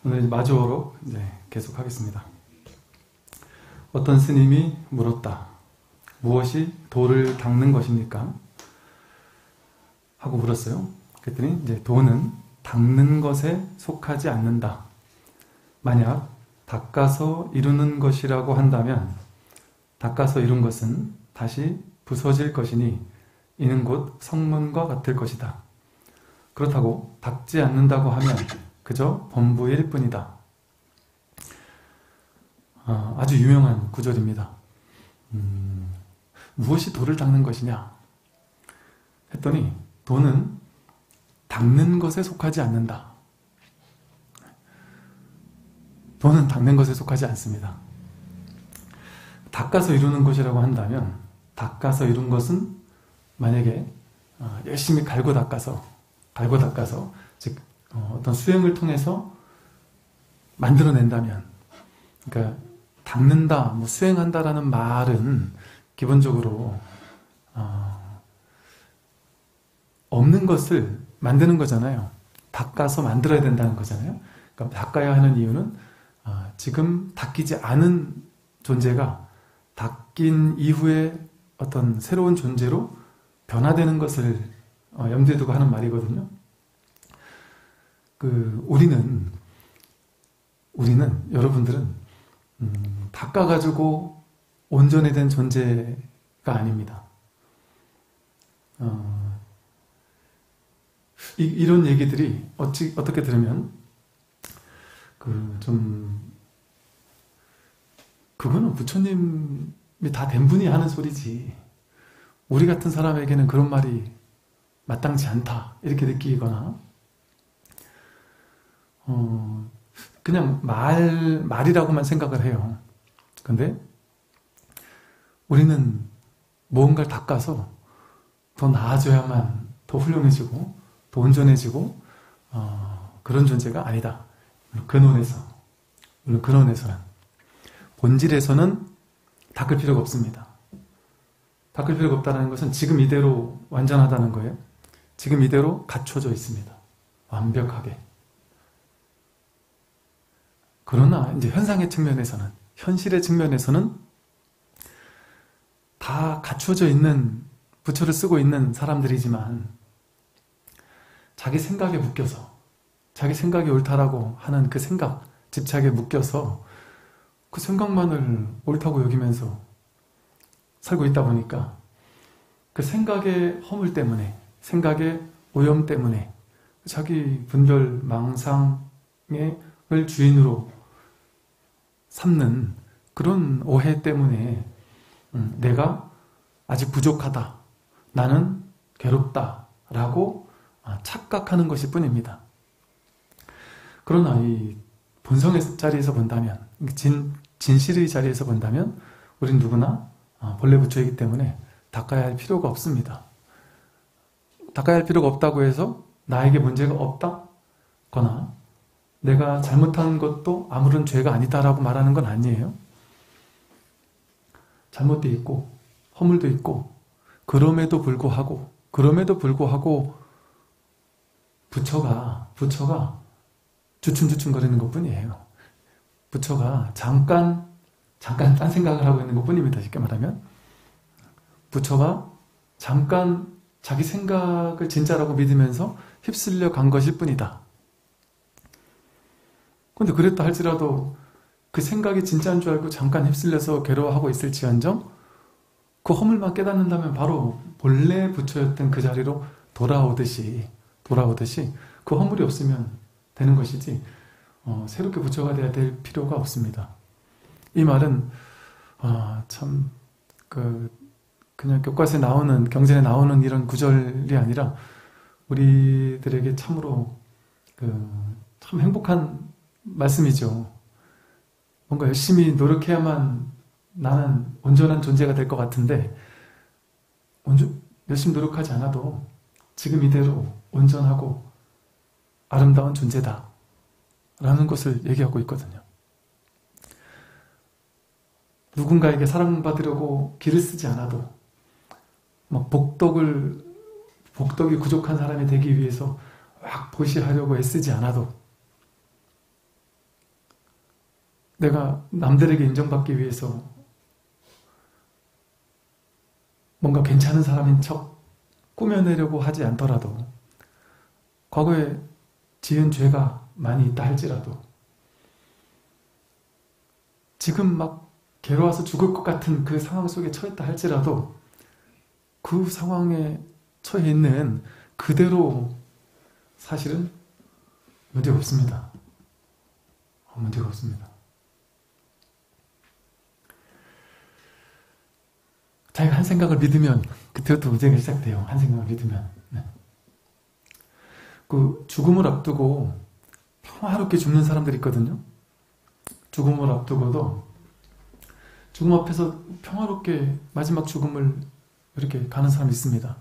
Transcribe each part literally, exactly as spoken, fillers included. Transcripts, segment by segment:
오늘 마주어로 이제 계속 하겠습니다. 어떤 스님이 물었다. 무엇이 도를 닦는 것입니까? 하고 물었어요. 그랬더니 이제 도는 닦는 것에 속하지 않는다. 만약 닦아서 이루는 것이라고 한다면 닦아서 이룬 것은 다시 부서질 것이니 이는 곧 성문과 같을 것이다. 그렇다고 닦지 않는다고 하면 그저 범부일 뿐이다. 아, 아주 유명한 구절입니다. 음, 무엇이 도를 닦는 것이냐 했더니 도는 닦는 것에 속하지 않는다. 도는 닦는 것에 속하지 않습니다. 닦아서 이루는 것이라고 한다면 닦아서 이룬 것은 만약에 열심히 갈고 닦아서 갈고 닦아서 즉 어떤 수행을 통해서 만들어낸다면, 그러니까 닦는다, 뭐 수행한다라는 말은 기본적으로 어, 없는 것을 만드는 거잖아요. 닦아서 만들어야 된다는 거잖아요. 그러니까 닦아야 하는 이유는 어, 지금 닦이지 않은 존재가 닦인 이후에 어떤 새로운 존재로 변화되는 것을 어, 염두에 두고 하는 말이거든요. 그 우리는 우리는 여러분들은 음, 닦아가지고 온전히 된 존재가 아닙니다. 어, 이, 이런 얘기들이 어찌, 어떻게 들으면 그 좀 그거는 부처님이 다 된 분이 하는 소리지 우리 같은 사람에게는 그런 말이 마땅치 않다 이렇게 느끼거나 어, 그냥 말, 말이라고만 생각을 해요. 근데 우리는 무언가를 닦아서 더 나아져야만 더 훌륭해지고 더 온전해지고 어, 그런 존재가 아니다. 근원에서 물론 근원에서는 본질에서는 닦을 필요가 없습니다. 닦을 필요가 없다는 것은 지금 이대로 완전하다는 거예요. 지금 이대로 갖춰져 있습니다. 완벽하게. 그러나 이제 현상의 측면에서는, 현실의 측면에서는 다 갖춰져 있는 부처를 쓰고 있는 사람들이지만 자기 생각에 묶여서, 자기 생각이 옳다라고 하는 그 생각, 집착에 묶여서 그 생각만을 옳다고 여기면서 살고 있다 보니까 그 생각의 허물 때문에, 생각의 오염 때문에 자기 분별, 망상을 주인으로 삼는 그런 오해 때문에 음, 내가 아직 부족하다, 나는 괴롭다 라고 착각하는 것일 뿐입니다. 그러나 이 본성의 자리에서 본다면, 진, 진실의 자리에서 본다면 우린 누구나 본래 부처이기 때문에 닦아야 할 필요가 없습니다. 닦아야 할 필요가 없다고 해서 나에게 문제가 없다거나 내가 잘못한 것도 아무런 죄가 아니다라고 말하는 건 아니에요. 잘못도 있고 허물도 있고 그럼에도 불구하고 그럼에도 불구하고 부처가 부처가 주춤주춤 거리는 것 뿐이에요. 부처가 잠깐 잠깐 딴 생각을 하고 있는 것 뿐입니다. 쉽게 말하면 부처가 잠깐 자기 생각을 진짜라고 믿으면서 휩쓸려 간 것일 뿐이다. 근데 그랬다 할지라도 그 생각이 진짜인 줄 알고 잠깐 휩쓸려서 괴로워하고 있을지언정 그 허물만 깨닫는다면 바로 본래 부처였던 그 자리로 돌아오듯이 돌아오듯이 그 허물이 없으면 되는 것이지 어, 새롭게 부처가 돼야 될 필요가 없습니다. 이 말은 아, 참 그, 그냥 교과서에 나오는, 경전에 나오는 이런 구절이 아니라 우리들에게 참으로 그, 참 행복한 말씀이죠. 뭔가 열심히 노력해야만 나는 온전한 존재가 될 것 같은데 온전, 열심히 노력하지 않아도 지금 이대로 온전하고 아름다운 존재다 라는 것을 얘기하고 있거든요. 누군가에게 사랑받으려고 길을 쓰지 않아도 막 복덕을 복덕이 부족한 사람이 되기 위해서 막 보시하려고 애쓰지 않아도 내가 남들에게 인정받기 위해서 뭔가 괜찮은 사람인 척 꾸며내려고 하지 않더라도 과거에 지은 죄가 많이 있다 할지라도 지금 막 괴로워서 죽을 것 같은 그 상황 속에 처했다 할지라도 그 상황에 처해 있는 그대로 사실은 문제가 없습니다. 문제가 없습니다. 자기가 한 생각을 믿으면 그때부터 문제가 시작돼요. 한 생각을 믿으면. 네. 그 죽음을 앞두고 평화롭게 죽는 사람들이 있거든요. 죽음을 앞두고도 죽음 앞에서 평화롭게 마지막 죽음을 이렇게 가는 사람이 있습니다.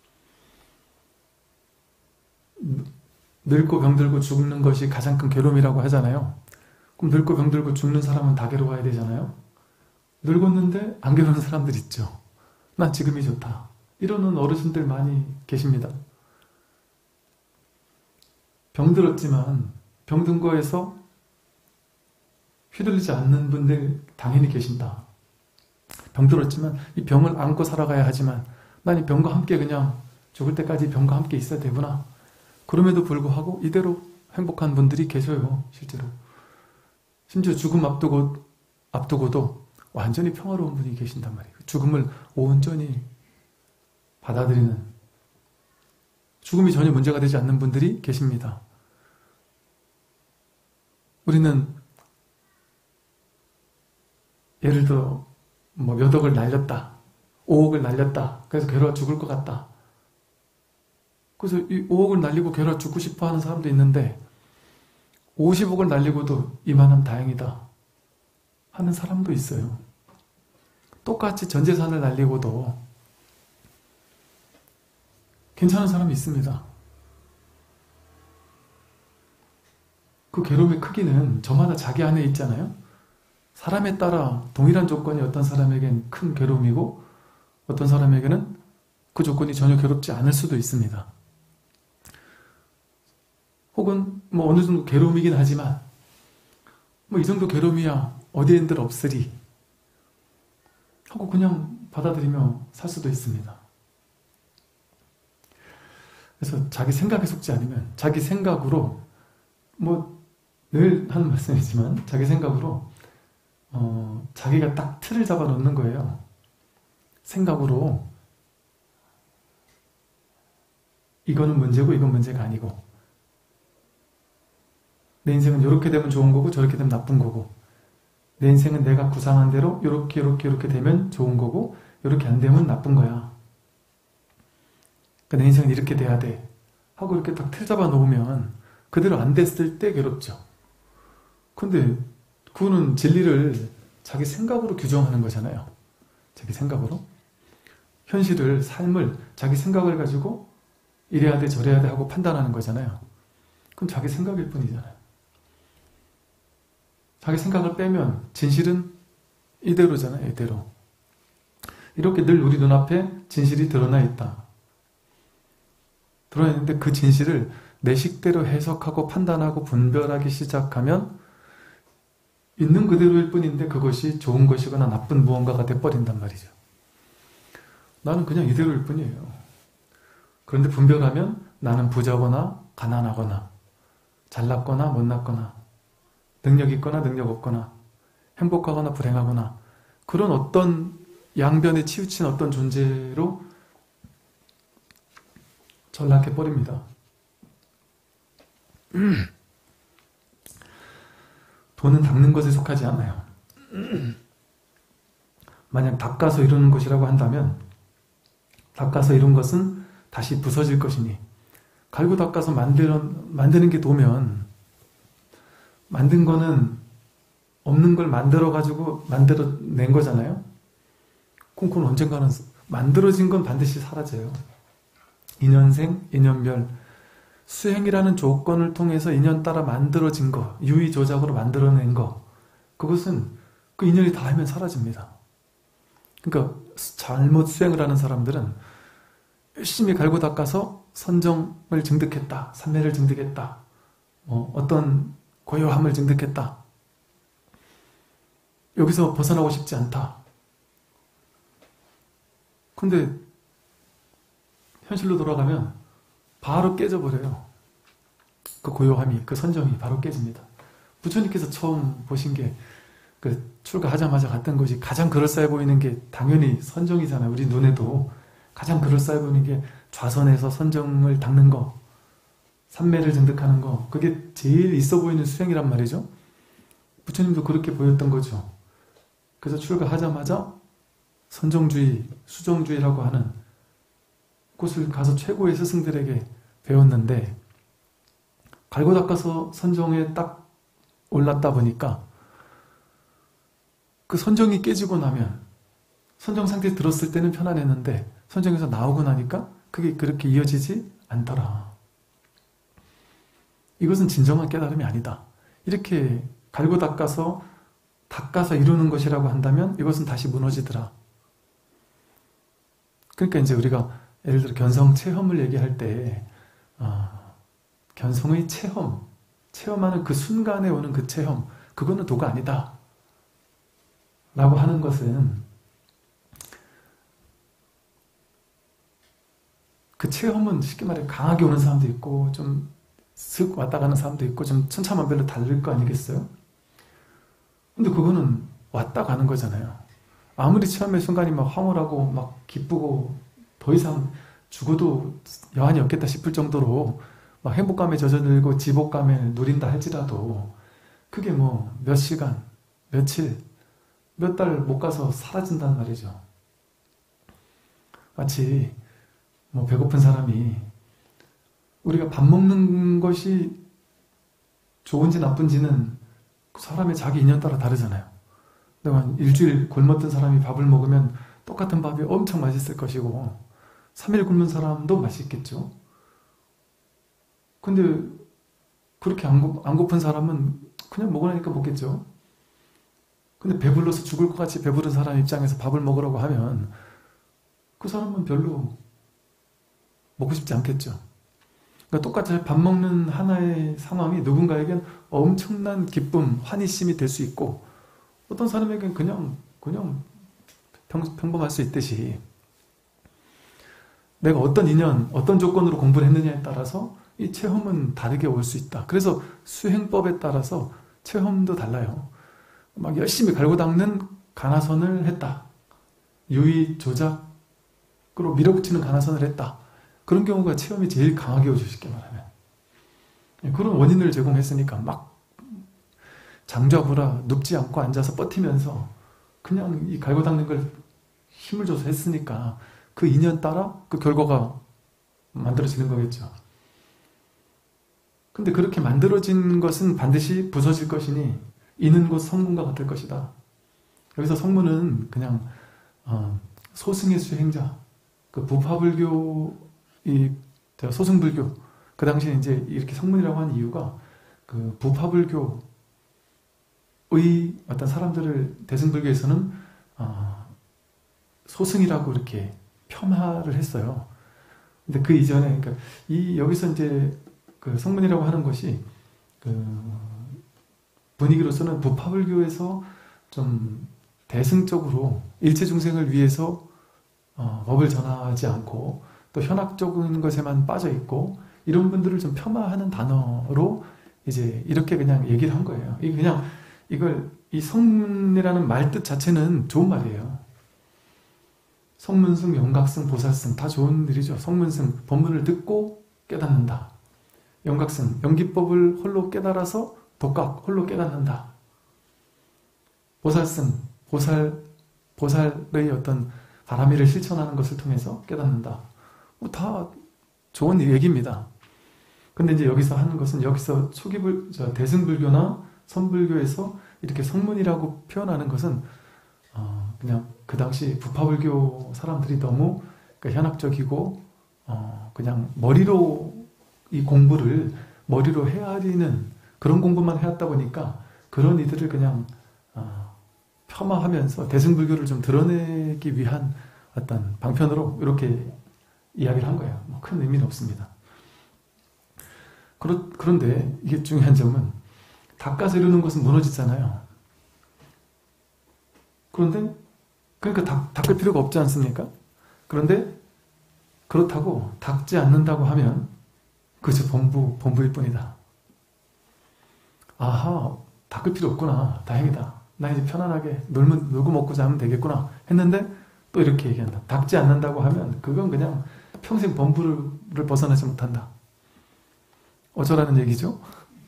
늙고 병들고 죽는 것이 가장 큰 괴로움이라고 하잖아요. 그럼 늙고 병들고 죽는 사람은 다 괴로워야 되잖아요. 늙었는데 안 괴로운 사람들 있죠. 난 지금이 좋다. 이러는 어르신들 많이 계십니다. 병들었지만 병든 거에서 휘둘리지 않는 분들 당연히 계신다. 병들었지만 이 병을 안고 살아가야 하지만 난 이 병과 함께 그냥 죽을 때까지 병과 함께 있어야 되구나. 그럼에도 불구하고 이대로 행복한 분들이 계셔요. 실제로. 심지어 죽음 앞두고, 앞두고도 완전히 평화로운 분이 계신단 말이에요. 죽음을 온전히 받아들이는, 죽음이 전혀 문제가 되지 않는 분들이 계십니다. 우리는 예를 들어 뭐 몇 억을 날렸다, 오억을 날렸다, 그래서 괴로워 죽을 것 같다. 그래서 이 오억을 날리고 괴로워 죽고 싶어 하는 사람도 있는데 오십억을 날리고도 이만하면 다행이다 하는 사람도 있어요. 똑같이 전 재산을 날리고도 괜찮은 사람이 있습니다. 그 괴로움의 크기는 저마다 자기 안에 있잖아요. 사람에 따라 동일한 조건이 어떤 사람에겐 큰 괴로움이고 어떤 사람에게는 그 조건이 전혀 괴롭지 않을 수도 있습니다. 혹은 뭐 어느 정도 괴로움이긴 하지만 뭐 이 정도 괴로움이야 어디엔들 없으리 하고 그냥 받아들이며 살 수도 있습니다. 그래서 자기 생각에 속지 않으면 자기 생각으로 뭐 늘 하는 말씀이지만 자기 생각으로 어, 자기가 딱 틀을 잡아 놓는 거예요. 생각으로 이거는 문제고 이건 문제가 아니고 내 인생은 이렇게 되면 좋은 거고 저렇게 되면 나쁜 거고 내 인생은 내가 구상한 대로 이렇게 이렇게 이렇게 되면 좋은 거고 이렇게 안 되면 나쁜 거야. 그러니까 내 인생은 이렇게 돼야 돼 하고 이렇게 딱 틀 잡아 놓으면 그대로 안 됐을 때 괴롭죠. 근데 그거는 진리를 자기 생각으로 규정하는 거잖아요. 자기 생각으로. 현실을, 삶을 자기 생각을 가지고 이래야 돼 저래야 돼 하고 판단하는 거잖아요. 그건 자기 생각일 뿐이잖아요. 자기 생각을 빼면 진실은 이대로잖아요. 이대로. 이렇게 늘 우리 눈앞에 진실이 드러나 있다. 드러나 있는데 그 진실을 내 식대로 해석하고 판단하고 분별하기 시작하면 있는 그대로일 뿐인데 그것이 좋은 것이거나 나쁜 무언가가 돼버린단 말이죠. 나는 그냥 이대로일 뿐이에요. 그런데 분별하면 나는 부자거나 가난하거나 잘났거나 못났거나 능력 있거나 능력 없거나 행복하거나 불행하거나 그런 어떤 양변에 치우친 어떤 존재로 전락해버립니다. 돈은 닦는 것에 속하지 않아요. 만약 닦아서 이루는 것이라고 한다면 닦아서 이룬 것은 다시 부서질 것이니 갈고 닦아서 만들어, 만드는 게 도면 만든 거는 없는 걸 만들어가지고 만들어낸 거잖아요. 그럼 그건 언젠가는 만들어진 건 반드시 사라져요. 인연생, 인연멸 수행이라는 조건을 통해서 인연 따라 만들어진 거, 유의조작으로 만들어낸 거 그것은 그 인연이 닿으면 사라집니다. 그러니까 잘못 수행을 하는 사람들은 열심히 갈고 닦아서 선정을 증득했다, 삼매를 증득했다, 뭐 어떤 고요함을 증득했다 여기서 벗어나고 싶지 않다. 근데 현실로 돌아가면 바로 깨져버려요. 그 고요함이, 그 선정이 바로 깨집니다. 부처님께서 처음 보신 게 그 출가하자마자 갔던 것이 가장 그럴싸해 보이는 게 당연히 선정이잖아요. 우리 눈에도 가장 그럴싸해 보이는 게 좌선에서 선정을 닦는 거, 삼매를 증득하는 거, 그게 제일 있어 보이는 수행이란 말이죠. 부처님도 그렇게 보였던 거죠. 그래서 출가하자마자 선정주의, 수정주의라고 하는 곳을 가서 최고의 스승들에게 배웠는데, 갈고 닦아서 선정에 딱 올랐다 보니까 그 선정이 깨지고 나면, 선정 상태에 들었을 때는 편안했는데 선정에서 나오고 나니까 그게 그렇게 이어지지 않더라. 이것은 진정한 깨달음이 아니다. 이렇게 갈고 닦아서 닦아서 이루는 것이라고 한다면 이것은 다시 무너지더라. 그러니까 이제 우리가 예를 들어 견성 체험을 얘기할 때 어, 견성의 체험, 체험하는 그 순간에 오는 그 체험, 그거는 도가 아니다 라고 하는 것은, 그 체험은 쉽게 말해 강하게 오는 사람도 있고 좀 슥 왔다 가는 사람도 있고 좀 천차만별로 다를 거 아니겠어요? 근데 그거는 왔다 가는 거잖아요. 아무리 체험의 순간이 막 황홀하고 막 기쁘고 더 이상 죽어도 여한이 없겠다 싶을 정도로 막 행복감에 젖어들고 지복감에 누린다 할지라도 그게 뭐 몇 시간, 며칠, 몇 달 못 가서 사라진단 말이죠. 마치 뭐 배고픈 사람이, 우리가 밥 먹는 것이 좋은지 나쁜지는 사람의 자기 인연 따라 다르잖아요. 내가 일주일 굶었던 사람이 밥을 먹으면 똑같은 밥이 엄청 맛있을 것이고, 삼 일 굶는 사람도 맛있겠죠. 근데 그렇게 안, 고, 안 고픈 사람은 그냥 먹으라니까 먹겠죠. 근데 배불러서 죽을 것 같이 배부른 사람 입장에서 밥을 먹으라고 하면 그 사람은 별로 먹고 싶지 않겠죠. 그러니까 똑같이 밥 먹는 하나의 상황이 누군가에겐 엄청난 기쁨, 환희심이 될 수 있고, 어떤 사람에겐 그냥 그냥 평, 평범할 수 있듯이, 내가 어떤 인연, 어떤 조건으로 공부를 했느냐에 따라서 이 체험은 다르게 올 수 있다. 그래서 수행법에 따라서 체험도 달라요. 막 열심히 갈고 닦는 가나선을 했다. 유의 조작으로 밀어붙이는 가나선을 했다. 그런 경우가 체험이 제일 강하게 오죠, 쉽게 말하면. 그런 원인을 제공했으니까 막 장좌부라 눕지 않고 앉아서 버티면서 그냥 이 갈고 닦는 걸 힘을 줘서 했으니까 그 인연 따라 그 결과가 만들어지는 거겠죠. 근데 그렇게 만들어진 것은 반드시 부서질 것이니 이는 곧 성문과 같을 것이다. 여기서 성문은 그냥 어, 소승의 수행자, 그 부파불교, 이 소승불교, 그 당시에 이제 이렇게 성문이라고 하는 이유가 그 부파불교의 어떤 사람들을 대승불교에서는 어, 소승이라고 이렇게 폄하를 했어요. 근데 그 이전에, 그러니까 이 여기서 이제 그 성문이라고 하는 것이 그 분위기로서는 부파불교에서 좀 대승적으로 일체 중생을 위해서 어, 법을 전하지 않고 또 현학적인 것에만 빠져 있고 이런 분들을 좀 폄하하는 단어로 이제 이렇게 그냥 얘기를 한 거예요. 이게 그냥 이걸 이 성문이라는 말 뜻 자체는 좋은 말이에요. 성문승, 영각승, 보살승 다 좋은 일이죠. 성문승, 법문을 듣고 깨닫는다. 영각승, 영기법을 홀로 깨달아서 독각, 홀로 깨닫는다. 보살승, 보살, 보살의 어떤 바람이를 실천하는 것을 통해서 깨닫는다. 뭐 다 좋은 얘기입니다. 근데 이제 여기서 하는 것은, 여기서 초기불, 대승불교나 선불교에서 이렇게 성문이라고 표현하는 것은 어, 그냥 그 당시 부파불교 사람들이 너무 그러니까 현학적이고 어, 그냥 머리로 이 공부를 머리로 헤아리는 그런 공부만 해왔다 보니까 그런 이들을 그냥 어, 폄하하면서 대승불교를 좀 드러내기 위한 어떤 방편으로 이렇게 이야기를 한 거예요. 뭐 큰 의미는 없습니다. 그러, 그런데 이게 중요한 점은 닦아서 이루는 것은 무너지잖아요. 그런데 그러니까 닦, 닦을 필요가 없지 않습니까? 그런데 그렇다고 닦지 않는다고 하면 그저 범부, 범부일 뿐이다. 아하, 닦을 필요 없구나. 다행이다. 나 이제 편안하게 놀면, 놀고 먹고 자면 되겠구나 했는데 또 이렇게 얘기한다. 닦지 않는다고 하면 그건 그냥 평생 범부를 벗어나지 못한다. 어쩌라는 얘기죠?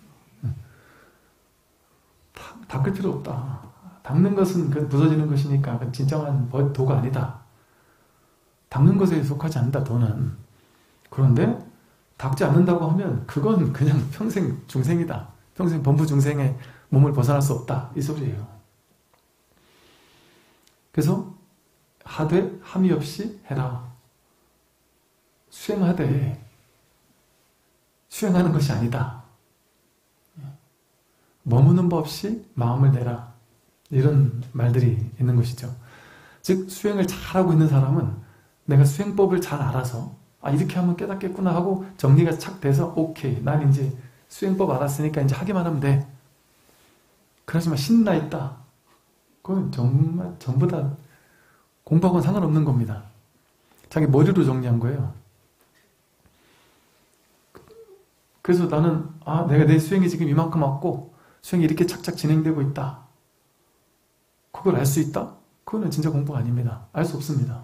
닦을 필요 없다. 닦는 것은 부서지는 것이니까 진정한 도가 아니다. 닦는 것에 속하지 않는다, 도는. 그런데 닦지 않는다고 하면 그건 그냥 평생 중생이다. 평생 범부 중생의 몸을 벗어날 수 없다. 이 소리예요. 그래서 하되 함이 없이 해라. 수행하되 수행하는 것이 아니다. 머무는 법 없이 마음을 내라. 이런 말들이 있는 것이죠. 즉 수행을 잘하고 있는 사람은 내가 수행법을 잘 알아서 아 이렇게 하면 깨닫겠구나 하고 정리가 착 돼서 오케이 난 이제 수행법 알았으니까 이제 하기만 하면 돼. 그러지만 신나 있다. 그건 정말 전부 다 공부하고는 상관없는 겁니다. 자기 머리로 정리한 거예요. 그래서 나는 아 내가 내 수행이 지금 이만큼 왔고 수행이 이렇게 착착 진행되고 있다. 그걸 알 수 있다? 그거는 진짜 공부가 아닙니다. 알 수 없습니다.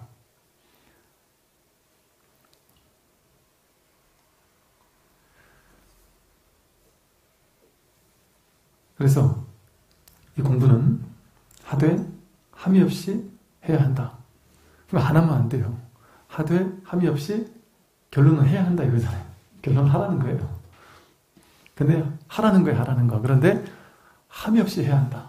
그래서 이 공부는 하되 함이 없이 해야 한다. 그럼 안 하면 안 돼요. 하되 함이 없이 결론은 해야 한다 이거잖아요. 결론은 하라는 거예요. 근데 하라는 거예요. 하라는 거. 그런데 함이 없이 해야 한다.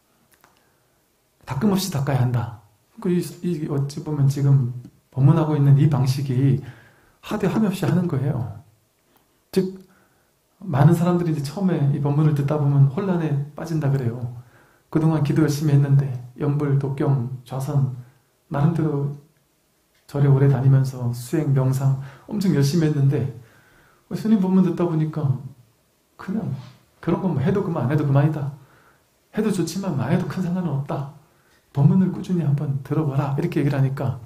닦음 없이 닦아야 한다. 그 이, 이 어찌 보면 지금 법문하고 있는 이 방식이 하되 함이 없이 하는 거예요. 즉 많은 사람들이 이제 처음에 이 법문을 듣다 보면 혼란에 빠진다 그래요. 그동안 기도 열심히 했는데 연불, 독경, 좌선 나름대로 절에 오래 다니면서 수행, 명상 엄청 열심히 했는데 스님 법문 듣다 보니까 그냥 그런 것만 해도 그만 안 해도 그만이다. 해도 좋지만 안 해도 큰 상관은 없다. 법문을 꾸준히 한번 들어봐라. 이렇게 얘기를 하니까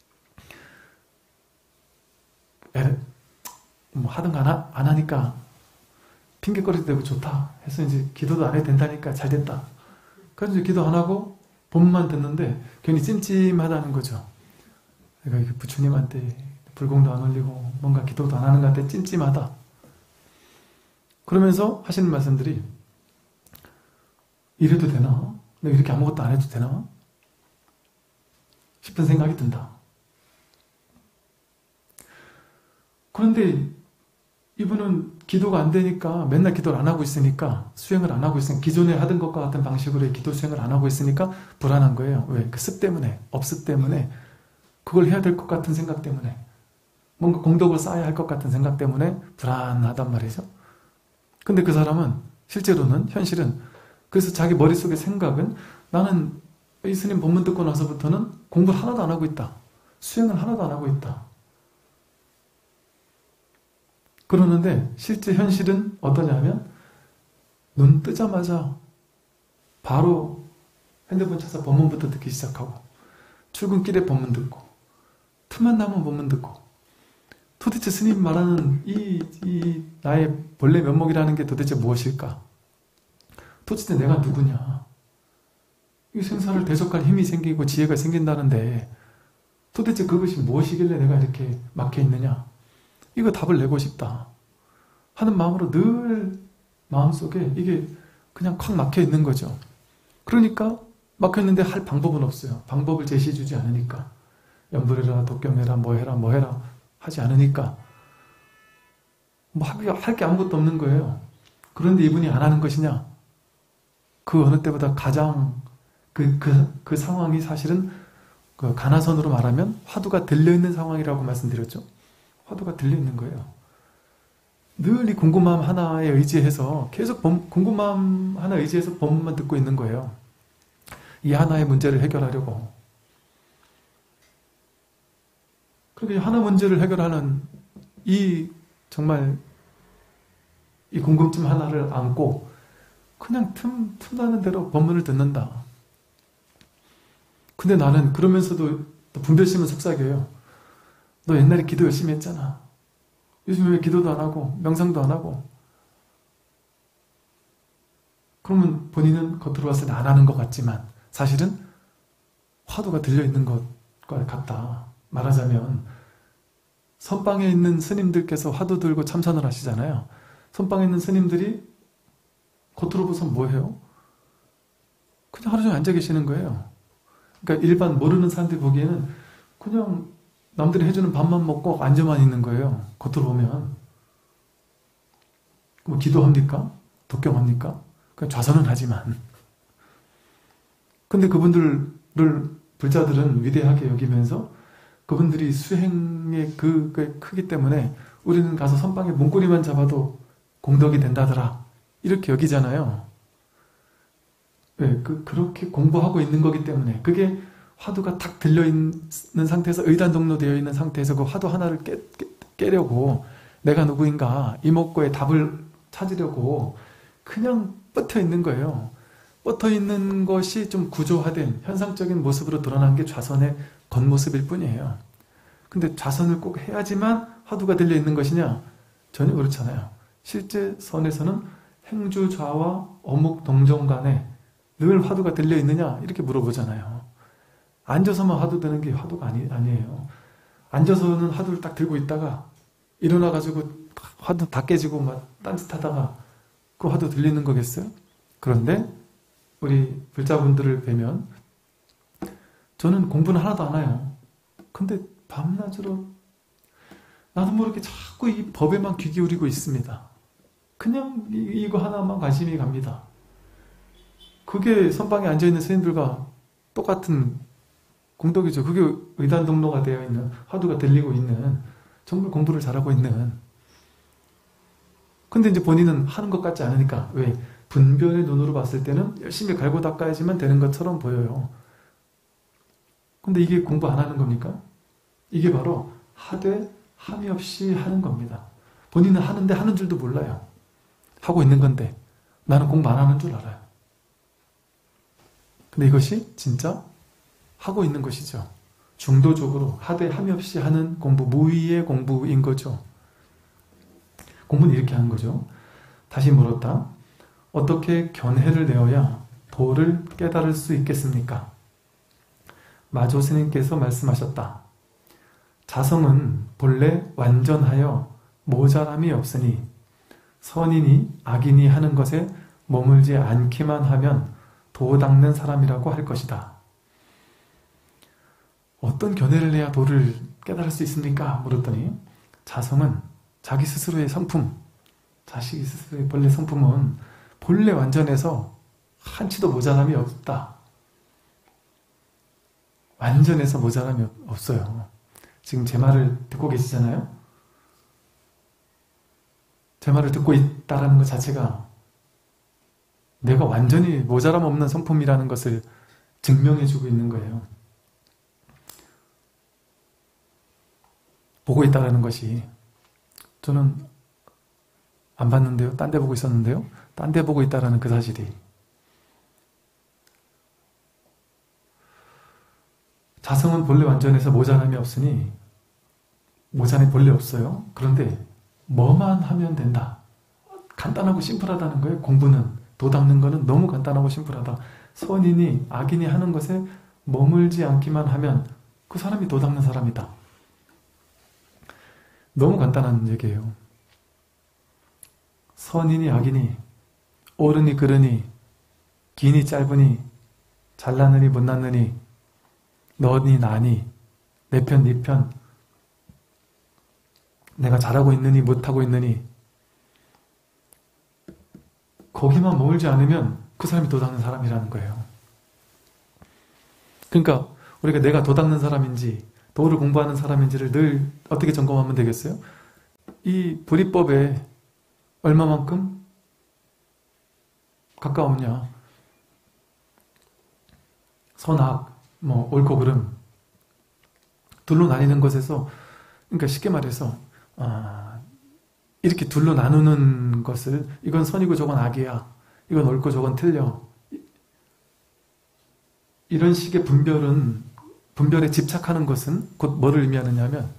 에, 뭐 하든가 안, 하, 안 하니까 핑계거리도 되고 좋다 해서 이제 기도도 안 해도 된다니까 잘 됐다. 그래서 이제 기도 안 하고 법문만 듣는데 괜히 찜찜하다는 거죠. 내가 부처님한테 불공도 안 올리고 뭔가 기도도 안 하는 것 같아 찜찜하다. 그러면서 하시는 말씀들이 이래도 되나? 내가 이렇게 아무것도 안 해도 되나? 싶은 생각이 든다. 그런데 이분은 기도가 안 되니까 맨날 기도를 안 하고 있으니까 수행을 안 하고 있으니까 기존에 하던 것과 같은 방식으로 기도 수행을 안 하고 있으니까 불안한 거예요. 왜? 그 습 때문에, 업습 때문에 그걸 해야 될 것 같은 생각 때문에 뭔가 공덕을 쌓아야 할 것 같은 생각 때문에 불안하단 말이죠. 근데 그 사람은 실제로는 현실은 그래서 자기 머릿속의 생각은 나는 이 스님 법문 듣고 나서부터는 공부를 하나도 안 하고 있다. 수행을 하나도 안 하고 있다. 그러는데 실제 현실은 어떠냐면 눈 뜨자마자 바로 핸드폰 찾아서 법문부터 듣기 시작하고 출근길에 법문 듣고 틈만 나면 법문 듣고 도대체 스님 말하는 이, 이 나의 본래 면목이라는 게 도대체 무엇일까? 도대체 내가 누구냐? 이 생사를 대적할 힘이 생기고 지혜가 생긴다는데 도대체 그것이 무엇이길래 내가 이렇게 막혀 있느냐? 이거 답을 내고 싶다 하는 마음으로 늘 마음속에 이게 그냥 콱 막혀 있는 거죠. 그러니까 막혀 있는데 할 방법은 없어요. 방법을 제시해 주지 않으니까 연불해라, 독경해라, 뭐해라, 뭐해라 하지 않으니까 뭐 할 게 아무것도 없는 거예요. 그런데 이분이 안 하는 것이냐? 그 어느 때보다 가장 그, 그, 그 상황이 사실은 그 가나선으로 말하면 화두가 들려있는 상황이라고 말씀드렸죠. 화두가 들려있는 거예요. 늘 이 궁금함 하나에 의지해서 계속 범, 궁금함 하나 의지해서 법문만 듣고 있는 거예요. 이 하나의 문제를 해결하려고. 그렇게 하나 문제를 해결하는 이 정말 이 궁금증 하나를 안고 그냥 틈, 틈나는 대로 법문을 듣는다. 근데 나는 그러면서도 또 분별심은 속삭여요. 너 옛날에 기도 열심히 했잖아. 요즘 왜 기도도 안 하고 명상도 안 하고. 그러면 본인은 겉으로 봤을 때 안 하는 것 같지만 사실은 화두가 들려있는 것과 같다. 말하자면 선방에 있는 스님들께서 화두 들고 참선을 하시잖아요. 선방에 있는 스님들이 겉으로 보선 뭐예요? 그냥 하루 종일 앉아 계시는 거예요. 그러니까 일반 모르는 사람들이 보기에는 그냥 남들이 해주는 밥만 먹고 앉아만 있는 거예요. 겉으로 보면. 뭐 기도합니까? 독경합니까? 그냥 좌선은 하지만. 근데 그분들을 불자들은 위대하게 여기면서 그분들이 수행의 그 크기 때문에 우리는 가서 선방에 문고리만 잡아도 공덕이 된다더라. 이렇게 여기잖아요. 네, 그, 그렇게 공부하고 있는 거기 때문에 그게 화두가 탁 들려있는 상태에서 의단동로되어 있는 상태에서 그 화두 하나를 깨, 깨, 깨려고 내가 누구인가 이목구의 답을 찾으려고 그냥 뻗어 있는 거예요. 뻗어 있는 것이 좀 구조화된 현상적인 모습으로 드러난 게 좌선의 겉모습일 뿐이에요. 근데 좌선을 꼭 해야지만 화두가 들려있는 것이냐? 전혀 그렇잖아요. 실제 선에서는 행주좌와 어묵동정 간에 늘 화두가 들려있느냐? 이렇게 물어보잖아요. 앉아서만 화두 드는 게 화두가 아니, 아니에요. 앉아서는 화두를 딱 들고 있다가 일어나가지고 화두 다 깨지고 막 딴짓하다가 그 화두 들리는 거겠어요? 그런데 우리 불자분들을 뵈면 저는 공부는 하나도 안 해요. 근데 밤낮으로 나도 모르게 자꾸 이 법에만 귀 기울이고 있습니다. 그냥 이거 하나만 관심이 갑니다. 그게 선방에 앉아있는 스님들과 똑같은 공덕이죠. 그게 의단동로가 되어 있는, 화두가 들리고 있는, 정말 공부를 잘하고 있는. 근데 이제 본인은 하는 것 같지 않으니까, 왜? 분별의 눈으로 봤을 때는 열심히 갈고 닦아야지만 되는 것처럼 보여요. 근데 이게 공부 안 하는 겁니까? 이게 바로 하되 함이 없이 하는 겁니다. 본인은 하는데 하는 줄도 몰라요. 하고 있는 건데 나는 공부 안 하는 줄 알아요. 근데 이것이 진짜 하고 있는 것이죠. 중도적으로 하되 함이 없이 하는 공부, 무위의 공부인 거죠. 공부는 이렇게 하는 거죠. 다시 물었다. 어떻게 견해를 내어야 도를 깨달을 수 있겠습니까? 마조 스님께서 말씀하셨다. 자성은 본래 완전하여 모자람이 없으니 선인이 악인이 하는 것에 머물지 않기만 하면 도 닦는 사람이라고 할 것이다. 어떤 견해를 내야 도를 깨달을 수 있습니까? 물었더니 자성은 자기 스스로의 성품, 자기 스스로의 본래 성품은 본래 완전해서 한치도 모자람이 없다. 완전해서 모자람이 없어요. 지금 제 말을 듣고 계시잖아요? 제 말을 듣고 있다는 것 자체가 내가 완전히 모자람 없는 성품이라는 것을 증명해주고 있는 거예요. 보고 있다는 것이 저는 안 봤는데요. 딴 데 보고 있었는데요. 딴 데 보고 있다는 그 사실이 자성은 본래 완전해서 모자람이 없으니 모자람이 본래 없어요. 그런데 뭐만 하면 된다. 간단하고 심플하다는 거예요. 공부는, 도 닦는 거는 너무 간단하고 심플하다. 선인이 악인이 하는 것에 머물지 않기만 하면 그 사람이 도 닦는 사람이다. 너무 간단한 얘기예요. 선인이 악인이, 옳으니 그르니, 기니 짧으니, 잘났느니 못났느니, 너니 나니, 내 편 네 편, 내가 잘하고 있느니 못하고 있느니, 거기만 머물지 않으면 그 사람이 도 닦는 사람이라는 거예요. 그러니까 우리가 내가 도 닦는 사람인지 도를 공부하는 사람인지를 늘 어떻게 점검하면 되겠어요? 이 불이법에 얼마만큼 가까우냐. 선악, 뭐 옳고 그름 둘로 나뉘는 것에서, 그러니까 쉽게 말해서 아, 이렇게 둘로 나누는 것을 이건 선이고 저건 악이야, 이건 옳고 저건 틀려, 이런 식의 분별은, 분별에 집착하는 것은 곧 뭐를 의미하느냐 하면,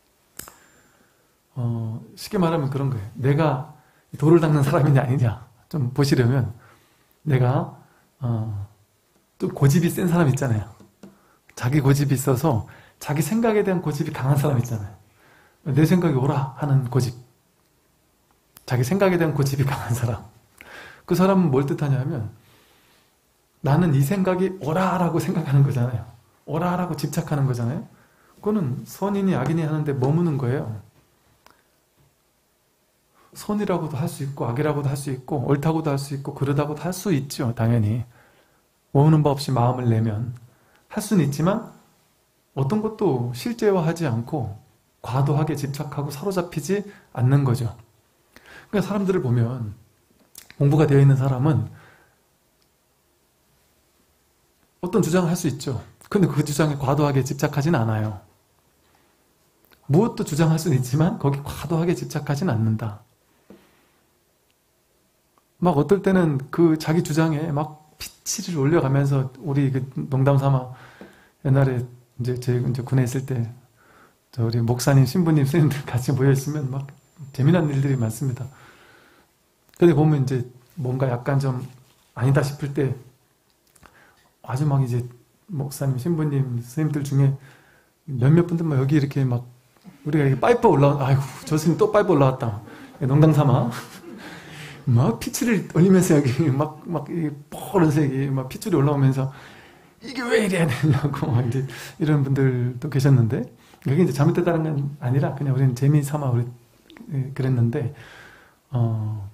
어, 쉽게 말하면 그런 거예요. 내가 돌을 닦는 사람이냐 아니냐 좀 보시려면, 내가 어, 좀 고집이 센 사람 있잖아요. 자기 고집이 있어서 자기 생각에 대한 고집이 강한 사람 있잖아요. 내 생각이 옳아 하는 고집, 자기 생각에 대한 고집이 강한 사람, 그 사람은 뭘 뜻하냐 하면, 나는 이 생각이 옳아라고 생각하는 거잖아요. 옳아라고 집착하는 거잖아요. 그거는 선이니 악이니 하는데 머무는 거예요. 선이라고도 할 수 있고 악이라고도 할 수 있고 옳다고도 할 수 있고 그러다고도 할 수 있죠. 당연히 머무는 바 없이 마음을 내면 할 수는 있지만, 어떤 것도 실제화하지 않고 과도하게 집착하고 사로잡히지 않는 거죠. 그러니까 사람들을 보면, 공부가 되어 있는 사람은 어떤 주장을 할 수 있죠. 근데 그 주장에 과도하게 집착하진 않아요. 무엇도 주장할 수는 있지만 거기 과도하게 집착하진 않는다. 막 어떨 때는 그 자기 주장에 막 피치를 올려가면서, 우리 그 농담 삼아 옛날에 이제 제 이제 군에 있을 때 저 우리 목사님, 신부님, 스님들 같이 모여 있으면 막 재미난 일들이 많습니다. 근데 보면 이제 뭔가 약간 좀 아니다 싶을 때 아주 막 이제 목사님, 신부님, 스님들 중에 몇몇 분들만 여기 이렇게 막 우리가 이렇게 파이프 올라와, 아이고 저 스님 또 파이프 올라왔다, 농담 삼아 막 피치를 올리면서 여기 막막 뽀른색이 막 핏줄이 올라오면서 이게 왜 이래야 되냐고 막 이제 이런 분들도 계셨는데, 여기 이제 잘못됐다는 건 아니라 그냥 우리는 재미 삼아 우리 그랬는데, 어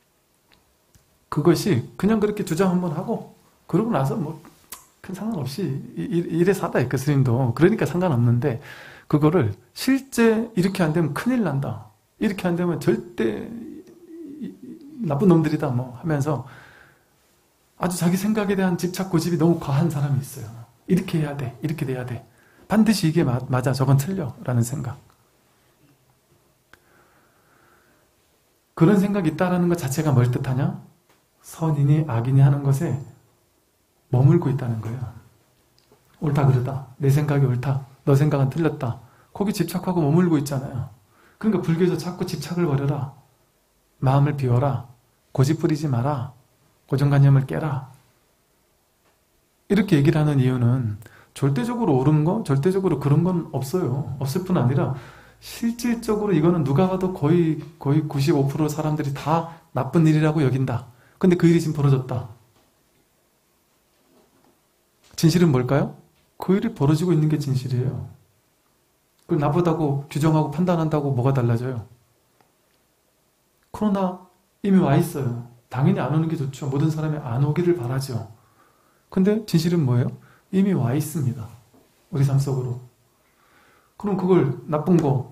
그것이 그냥 그렇게 주장 한번 하고 그러고 나서 뭐 큰 상관없이 이래 사다 그 스님도 그러니까 상관없는데, 그거를 실제 이렇게 안 되면 큰일 난다, 이렇게 안 되면 절대 나쁜 놈들이다 뭐 하면서 아주 자기 생각에 대한 집착 고집이 너무 과한 사람이 있어요. 이렇게 해야 돼, 이렇게 돼야 돼, 반드시 이게 마, 맞아 저건 틀려 라는 생각. 그런 생각이 있다는 것 자체가 뭘 뜻하냐? 선이니 악이니 하는 것에 머물고 있다는 거예요. 옳다 그르다, 내 생각이 옳다, 너 생각은 틀렸다, 거기 집착하고 머물고 있잖아요. 그러니까 불교에서 자꾸 집착을 버려라, 마음을 비워라, 고집 부리지 마라, 고정관념을 깨라, 이렇게 얘기를 하는 이유는 절대적으로 옳은 거, 절대적으로 그런 건 없어요. 없을 뿐 아니라 실질적으로 이거는 누가 봐도 거의 거의 구십오 퍼센트 사람들이 다 나쁜 일이라고 여긴다. 근데 그 일이 지금 벌어졌다. 진실은 뭘까요? 그 일이 벌어지고 있는 게 진실이에요. 그걸 나쁘다고 규정하고 판단한다고 뭐가 달라져요? 코로나 이미 와 있어요. 당연히 안 오는 게 좋죠. 모든 사람이 안 오기를 바라죠. 근데 진실은 뭐예요? 이미 와 있습니다. 우리 삶 속으로. 그럼 그걸 나쁜 거,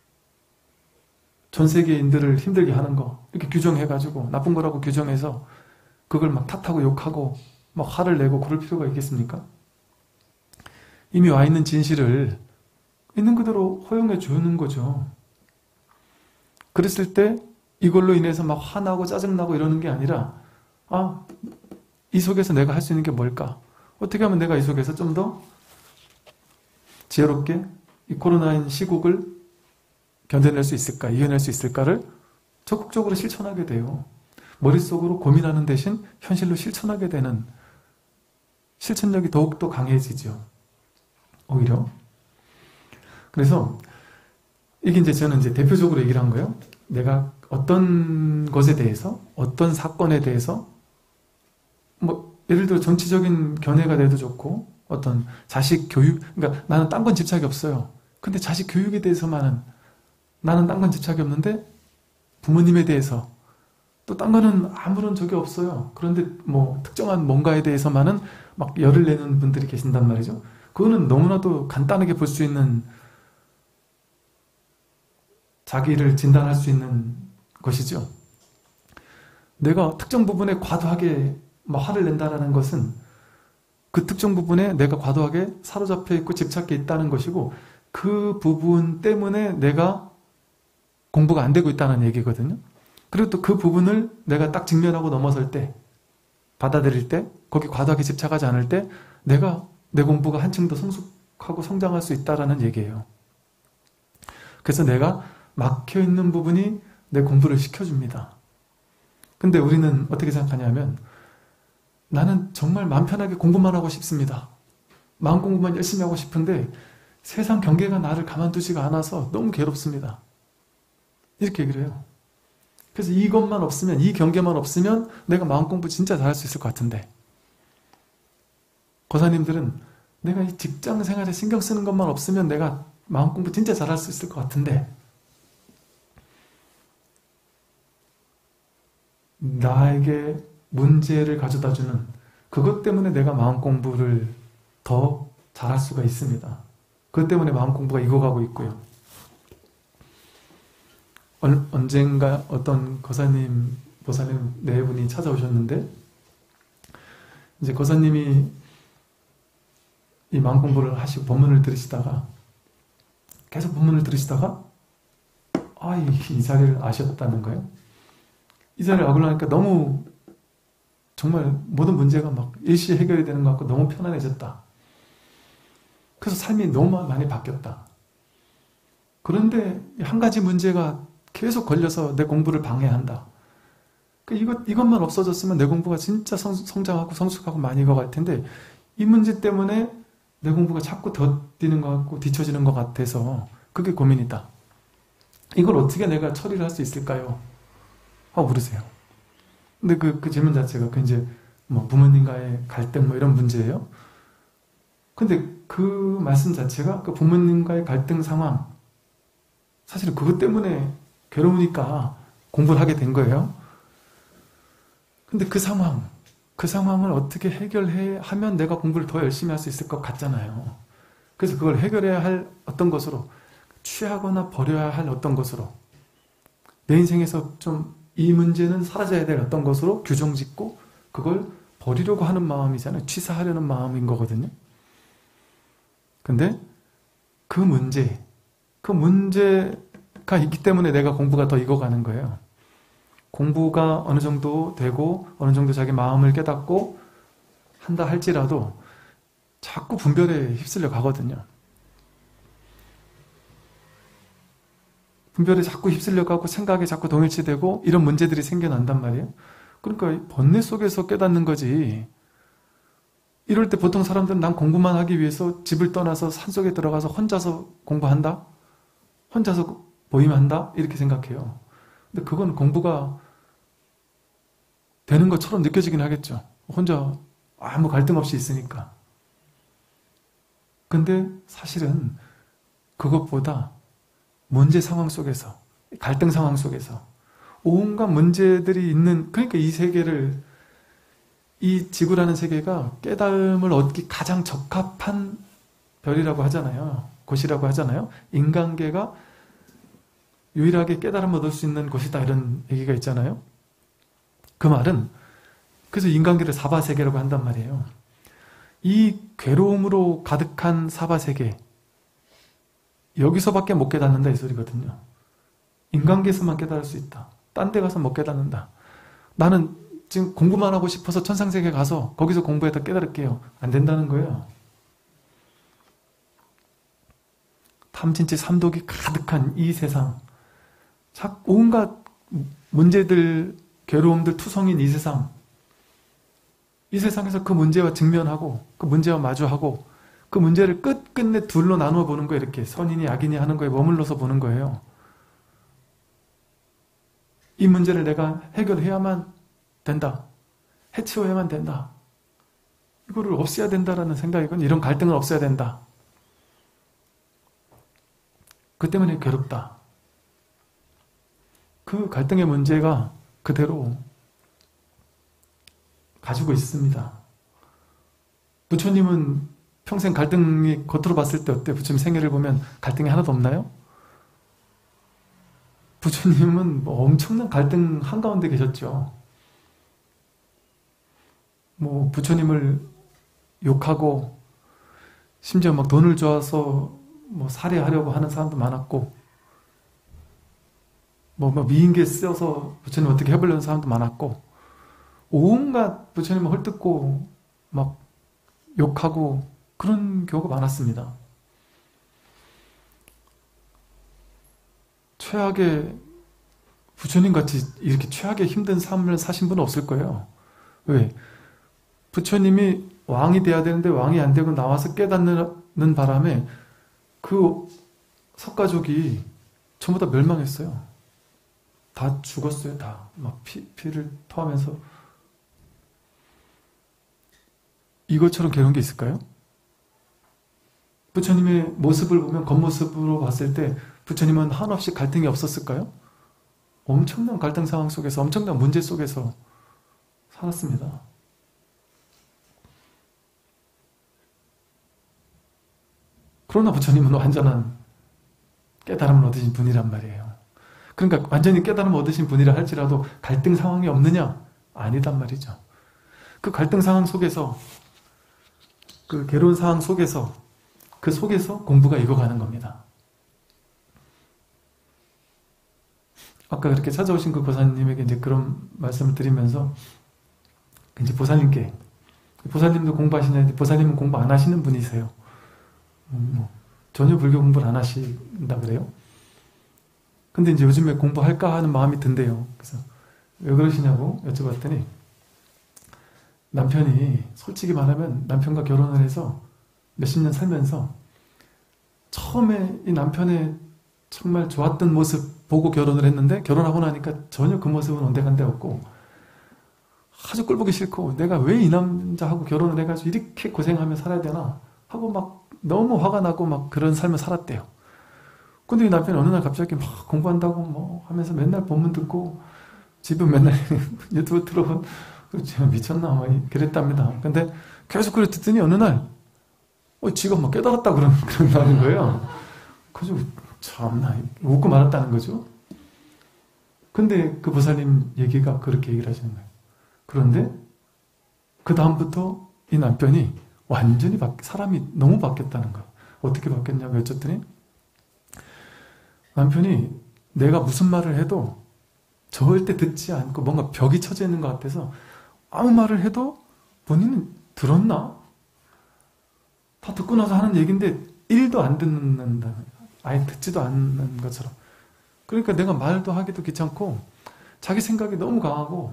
전 세계인들을 힘들게 하는 거 이렇게 규정해가지고 나쁜 거라고 규정해서 그걸 막 탓하고 욕하고 막 화를 내고 그럴 필요가 있겠습니까? 이미 와 있는 진실을 있는 그대로 허용해 주는 거죠. 그랬을 때 이걸로 인해서 막 화나고 짜증나고 이러는 게 아니라, 아, 이 속에서 내가 할 수 있는 게 뭘까? 어떻게 하면 내가 이 속에서 좀 더 지혜롭게 이 코로나인 시국을 견뎌낼 수 있을까? 이겨낼 수 있을까를 적극적으로 실천하게 돼요. 머릿속으로 고민하는 대신 현실로 실천하게 되는 실천력이 더욱더 강해지죠. 오히려. 그래서 이게 이제 저는 이제 대표적으로 얘기를 한 거예요. 내가 어떤 것에 대해서, 어떤 사건에 대해서, 뭐 예를 들어 정치적인 견해가 돼도 좋고, 어떤 자식 교육, 그러니까 나는 딴 건 집착이 없어요. 근데 자식 교육에 대해서만은 나는 딴 건 집착이 없는데 부모님에 대해서 또 딴 거는 아무런 적이 없어요. 그런데 뭐 특정한 뭔가에 대해서만은 막 열을 내는 분들이 계신단 말이죠. 그거는 너무나도 간단하게 볼 수 있는, 자기를 진단할 수 있는 것이죠. 내가 특정 부분에 과도하게 막 화를 낸다는 것은 그 특정 부분에 내가 과도하게 사로잡혀 있고 집착해 있다는 것이고, 그 부분 때문에 내가 공부가 안 되고 있다는 얘기거든요. 그리고 또 그 부분을 내가 딱 직면하고 넘어설 때, 받아들일 때, 거기 과도하게 집착하지 않을 때, 내가 내 공부가 한층 더 성숙하고 성장할 수 있다라는 얘기예요. 그래서 내가 막혀있는 부분이 내 공부를 시켜줍니다. 근데 우리는 어떻게 생각하냐면 나는 정말 마음 편하게 공부만 하고 싶습니다. 마음 공부만 열심히 하고 싶은데 세상 경계가 나를 가만두지가 않아서 너무 괴롭습니다. 이렇게 얘기를 해요. 그래서 이것만 없으면, 이 경계만 없으면 내가 마음 공부 진짜 잘할 수 있을 것 같은데, 거사님들은 내가 이 직장 생활에 신경 쓰는 것만 없으면 내가 마음 공부 진짜 잘할 수 있을 것 같은데, 나에게 문제를 가져다주는 그것 때문에 내가 마음 공부를 더 잘할 수가 있습니다. 그것 때문에 마음 공부가 익어가고 있고요. 언젠가 어떤 거사님, 보사님 네 분이 찾아오셨는데, 이제 거사님이 이 마음 공부를 하시고 법문을 들으시다가, 계속 법문을 들으시다가, 아, 이, 이 자리를 아셨다는 거예요. 이 자리를 알고 나니까 너무 정말 모든 문제가 막 일시에 해결이 되는 것 같고 너무 편안해졌다. 그래서 삶이 너무 많이 바뀌었다. 그런데 한 가지 문제가 계속 걸려서 내 공부를 방해한다. 이것, 이것만 없어졌으면 내 공부가 진짜 성, 성장하고 성숙하고 많이 익어갈 텐데, 이 문제 때문에 내 공부가 자꾸 더디는 것 같고 뒤처지는 것 같아서 그게 고민이다. 이걸 어떻게 내가 처리를 할 수 있을까요? 하고 물으세요. 근데 그, 그 질문 자체가 그 이제 뭐 부모님과의 갈등 뭐 이런 문제예요. 근데 그 말씀 자체가 그 부모님과의 갈등 상황, 사실은 그것 때문에 괴로우니까 공부를 하게 된 거예요. 근데 그 상황, 그 상황을 어떻게 해결해 하면 내가 공부를 더 열심히 할 수 있을 것 같잖아요. 그래서 그걸 해결해야 할 어떤 것으로, 취하거나 버려야 할 어떤 것으로, 내 인생에서 좀 이 문제는 사라져야 될 어떤 것으로 규정 짓고 그걸 버리려고 하는 마음이잖아요. 취사하려는 마음인 거거든요. 근데 그 문제, 그 문제가 있기 때문에 내가 공부가 더 익어가는 거예요. 공부가 어느 정도 되고 어느 정도 자기 마음을 깨닫고 한다 할지라도 자꾸 분별에 휩쓸려 가거든요. 분별에 자꾸 휩쓸려 가고 생각에 자꾸 동일치되고 이런 문제들이 생겨난단 말이에요. 그러니까 번뇌 속에서 깨닫는 거지. 이럴 때 보통 사람들은 난 공부만 하기 위해서 집을 떠나서 산속에 들어가서 혼자서 공부한다? 혼자서 모임한다? 이렇게 생각해요. 근데 그건 공부가 되는 것처럼 느껴지긴 하겠죠. 혼자 아무 갈등 없이 있으니까. 근데 사실은 그것보다 문제 상황 속에서, 갈등 상황 속에서 온갖 문제들이 있는, 그러니까 이 세계를, 이 지구라는 세계가 깨달음을 얻기 가장 적합한 별이라고 하잖아요. 곳이라고 하잖아요. 인간계가 유일하게 깨달음을 얻을 수 있는 곳이다, 이런 얘기가 있잖아요. 그 말은, 그래서 인간계를 사바세계라고 한단 말이에요. 이 괴로움으로 가득한 사바세계, 여기서밖에 못 깨닫는다 이 소리거든요. 인간계에서만 깨달을 수 있다. 딴 데 가서 못 깨닫는다. 나는 지금 공부만 하고 싶어서 천상세계 가서 거기서 공부해서 깨달을게요. 안 된다는 거예요. 탐진치 삼독이 가득한 이 세상, 온갖 문제들, 괴로움들 투성인 이 세상, 이 세상에서 그 문제와 직면하고 그 문제와 마주하고 그 문제를 끝끝내 둘로 나누어 보는 거예요. 이렇게 선인이 악인이 하는 거에 머물러서 보는 거예요. 이 문제를 내가 해결해야만 된다. 해치워야만 된다. 이거를 없애야 된다라는 생각이건, 이런 갈등을 없애야 된다. 그 때문에 괴롭다. 그 갈등의 문제가 그대로 가지고 있습니다. 부처님은 평생 갈등이 겉으로 봤을 때 어때? 부처님 생애를 보면 갈등이 하나도 없나요? 부처님은 뭐 엄청난 갈등 한가운데 계셨죠. 뭐 부처님을 욕하고 심지어 막 돈을 줘서 뭐 살해하려고 하는 사람도 많았고, 뭐, 뭐 미인계 쓰여서 부처님 어떻게 해보려는 사람도 많았고, 온갖 부처님을 헐뜯고 막 욕하고 그런 경우가 많았습니다. 최악의 부처님같이 이렇게 최악의 힘든 삶을 사신 분은 없을 거예요. 왜? 부처님이 왕이 돼야 되는데 왕이 안 되고 나와서 깨닫는 바람에 그 석가족이 전부 다 멸망했어요. 다 죽었어요. 다. 막 피, 피를 토하면서. 이것처럼 괴로운 게 있을까요? 부처님의 모습을 보면 겉모습으로 봤을 때 부처님은 한없이 갈등이 없었을까요? 엄청난 갈등 상황 속에서 엄청난 문제 속에서 살았습니다. 그러나 부처님은 완전한 깨달음을 얻으신 분이란 말이에요. 그러니까 완전히 깨달음을 얻으신 분이라 할지라도 갈등 상황이 없느냐? 아니단 말이죠. 그 갈등 상황 속에서 그 괴로운 상황 속에서 그 속에서 공부가 익어가는 겁니다. 아까 그렇게 찾아오신 그 보살님에게 이제 그런 말씀을 드리면서 이제 보살님께 보살님도 공부하시냐? 보살님은 공부 안 하시는 분이세요. 뭐 전혀 불교 공부를 안 하신다 그래요. 근데 이제 요즘에 공부할까 하는 마음이 든대요. 그래서 왜 그러시냐고 여쭤봤더니 남편이 솔직히 말하면 남편과 결혼을 해서 몇십 년 살면서 처음에 이 남편의 정말 좋았던 모습 보고 결혼을 했는데 결혼하고 나니까 전혀 그 모습은 온데간데 없고 아주 꼴보기 싫고 내가 왜 이 남자하고 결혼을 해가지고 이렇게 고생하며 살아야 되나 하고 막 너무 화가 나고 막 그런 삶을 살았대요. 근데 이 남편이 어느 날 갑자기 막 공부한다고 뭐 하면서 맨날 본문 듣고 집에 맨날 유튜브 틀어본 미쳤나 막 그랬답니다. 근데 계속 그래 듣더니 어느 날 어, 지가 막 깨달았다 그런, 그런다는 거예요. 그래서 참나 웃고 말았다는 거죠. 근데 그 보살님 얘기가 그렇게 얘기를 하시는 거예요. 그런데 그 다음부터 이 남편이 완전히 바, 사람이 너무 바뀌었다는 거예요. 어떻게 바뀌었냐고 여쭸더니 남편이 내가 무슨 말을 해도 절대 듣지 않고 뭔가 벽이 쳐져 있는 것 같아서 아무 말을 해도 본인은 들었나? 다 듣고 나서 하는 얘기인데 일도 안 듣는다. 아예 듣지도 않는 것처럼. 그러니까 내가 말도 하기도 귀찮고 자기 생각이 너무 강하고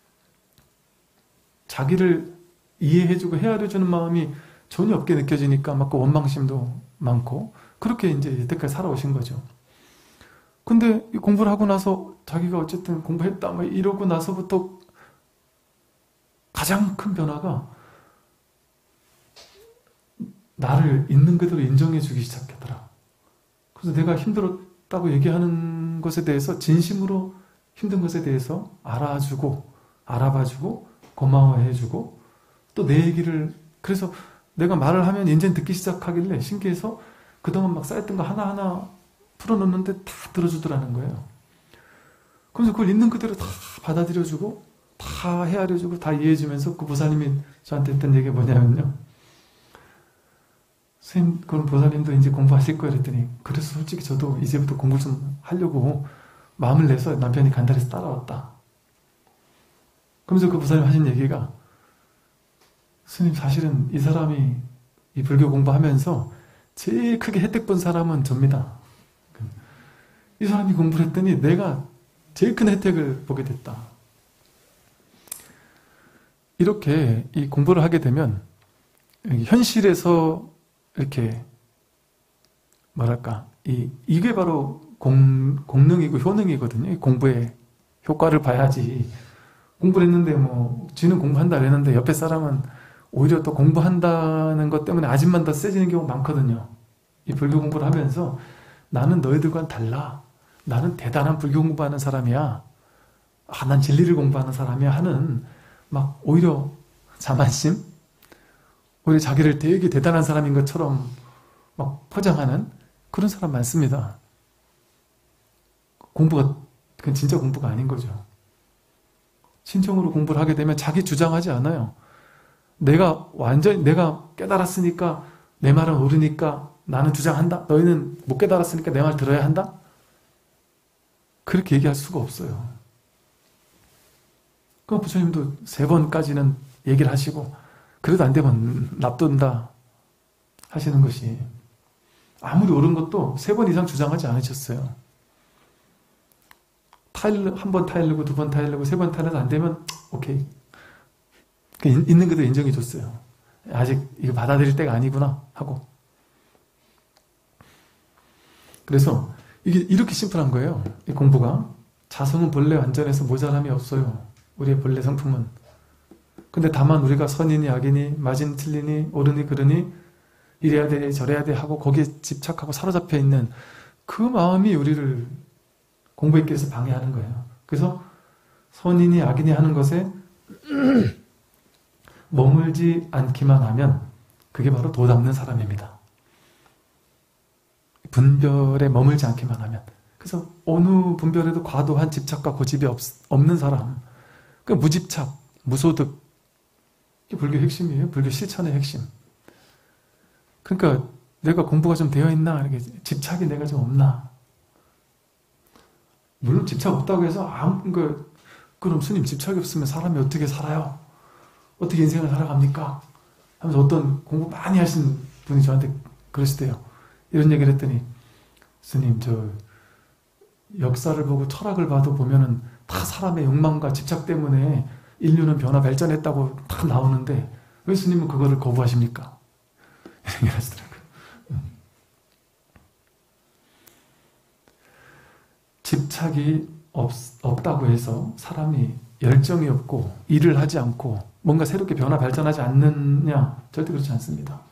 자기를 이해해주고 헤아려주는 마음이 전혀 없게 느껴지니까 막 그 원망심도 많고 그렇게 이제 여태까지 살아오신 거죠. 근데 이 공부를 하고 나서 자기가 어쨌든 공부했다 막 이러고 나서부터 가장 큰 변화가 나를 있는 그대로 인정해주기 시작하더라. 그래서 내가 힘들었다고 얘기하는 것에 대해서 진심으로 힘든 것에 대해서 알아주고 알아봐주고 고마워해주고 또 내 얘기를 그래서 내가 말을 하면 이제 듣기 시작하길래 신기해서 그동안 막 쌓였던 거 하나하나 풀어놓는데 다 들어주더라는 거예요. 그래서 그걸 있는 그대로 다 받아들여주고 다 헤아려주고 다 이해해주면서 그 보살님이 저한테 했던 얘기가 뭐냐면요. 선생님, 그럼 보살님도 이제 공부하실 거예요? 그랬더니 그래서 솔직히 저도 이제부터 공부를 좀 하려고 마음을 내서 남편이 간단해서 따라왔다. 그러면서 그 보살님 하신 얘기가 스님 사실은 이 사람이 이 불교 공부하면서 제일 크게 혜택 본 사람은 접니다. 이 사람이 공부를 했더니 내가 제일 큰 혜택을 보게 됐다. 이렇게 이 공부를 하게 되면 현실에서 이렇게 뭐랄까 이, 이게 바로 공, 공능이고 효능이거든요. 공부의 효과를 봐야지. 공부를 했는데 뭐 지는 공부한다 그랬는데 옆에 사람은 오히려 또 공부한다는 것 때문에 아직만 더 세지는 경우가 많거든요. 이 불교 공부를 하면서 나는 너희들과는 달라. 나는 대단한 불교 공부하는 사람이야. 아, 난 진리를 공부하는 사람이야 하는 막 오히려 자만심? 오히려 자기를 되게 대단한 사람인 것처럼 막 포장하는 그런 사람 많습니다. 공부가 그건 진짜 공부가 아닌 거죠. 신청으로 공부를 하게 되면 자기 주장하지 않아요. 내가 완전히 내가 깨달았으니까 내 말은 옳으니까 나는 주장한다. 너희는 못 깨달았으니까 내 말 들어야 한다. 그렇게 얘기할 수가 없어요. 그럼 부처님도 세 번까지는 얘기를 하시고 그래도 안 되면 납둔다 하시는 것이, 아무리 옳은 것도 세 번 이상 주장하지 않으셨어요. 타일, 한 번 타일르고 두 번 타일르고 세 번 타일러도 안 되면 오케이. 있는 그대로 인정해 줬어요. 아직 이거 받아들일 때가 아니구나 하고. 그래서 이게 이렇게 심플한 거예요. 이 공부가. 자성은 본래 완전해서 모자람이 없어요. 우리의 본래 성품은. 근데 다만 우리가 선이니 악이니 맞으니 틀리니 옳으니 그르니 이래야 돼 저래야 돼 하고 거기에 집착하고 사로잡혀 있는 그 마음이 우리를 공부의 길에서 방해하는 거예요. 그래서 선이니 악이니 하는 것에 머물지 않기만 하면 그게 바로 도 닦는 사람입니다. 분별에 머물지 않기만 하면. 그래서 어느 분별에도 과도한 집착과 고집이 없, 없는 사람, 그 무집착, 무소득, 이게 불교의 핵심이에요. 불교 실천의 핵심. 그러니까 내가 공부가 좀 되어 있나, 이렇게 집착이 내가 좀 없나. 물론 집착 없다고 해서 아무 그 그럼 스님 집착이 없으면 사람이 어떻게 살아요? 어떻게 인생을 살아갑니까? 하면서 어떤 공부 많이 하신 분이 저한테 그러시대요. 이런 얘기를 했더니, 스님 저 역사를 보고 철학을 봐도 보면은 다 사람의 욕망과 집착 때문에 인류는 변화 발전했다고 다 나오는데 왜 스님은 그거를 거부하십니까? 이런 얘기를 하시더라고요. 집착이 없, 없다고 해서 사람이 열정이 없고 일을 하지 않고 뭔가 새롭게 변화 발전하지 않느냐? 절대 그렇지 않습니다.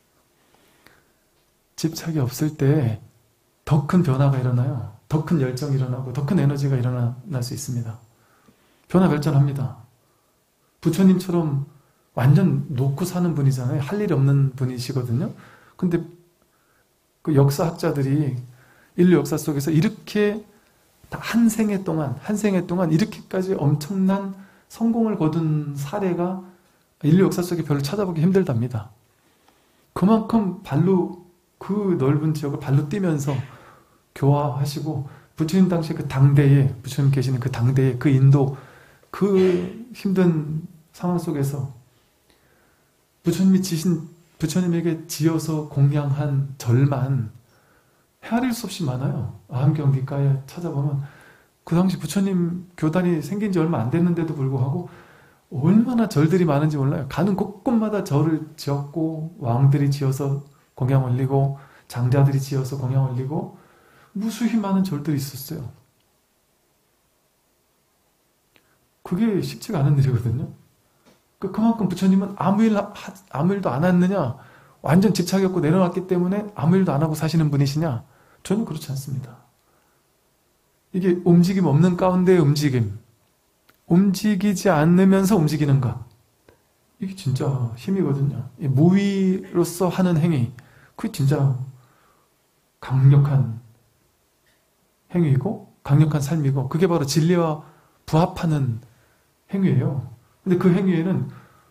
집착이 없을 때 더 큰 변화가 일어나요. 더 큰 열정이 일어나고 더 큰 에너지가 일어날 수 있습니다. 변화 발전합니다. 부처님처럼 완전 놓고 사는 분이잖아요. 할 일이 없는 분이시거든요. 근데 그 역사학자들이 인류 역사 속에서 이렇게 한 생애 동안, 한 생애 동안 이렇게까지 엄청난 성공을 거둔 사례가 인류 역사 속에 별로 찾아보기 힘들답니다. 그만큼 발로, 그 넓은 지역을 발로 뛰면서 교화하시고, 부처님 당시 그 당대에, 부처님 계시는 그 당대에, 그 인도, 그 힘든 상황 속에서 부처님이 지신, 부처님에게 지어서 공양한 절만 헤아릴 수 없이 많아요. 아함경기가에 찾아보면 그 당시 부처님 교단이 생긴 지 얼마 안 됐는데도 불구하고 얼마나 절들이 많은지 몰라요. 가는 곳곳마다 절을 지었고 왕들이 지어서 공양 올리고 장자들이 지어서 공양 올리고 무수히 많은 절들이 있었어요. 그게 쉽지가 않은 일이거든요. 그만큼 부처님은 아무 일, 아무 일도 안 했느냐? 완전 집착이 없고 내려놨기 때문에 아무 일도 안 하고 사시는 분이시냐? 저는 그렇지 않습니다. 이게 움직임 없는 가운데의 움직임, 움직이지 않으면서 움직이는 것, 이게 진짜 힘이거든요. 무위로서 하는 행위, 그게 진짜 강력한 행위이고 강력한 삶이고 그게 바로 진리와 부합하는 행위예요. 근데 그 행위에는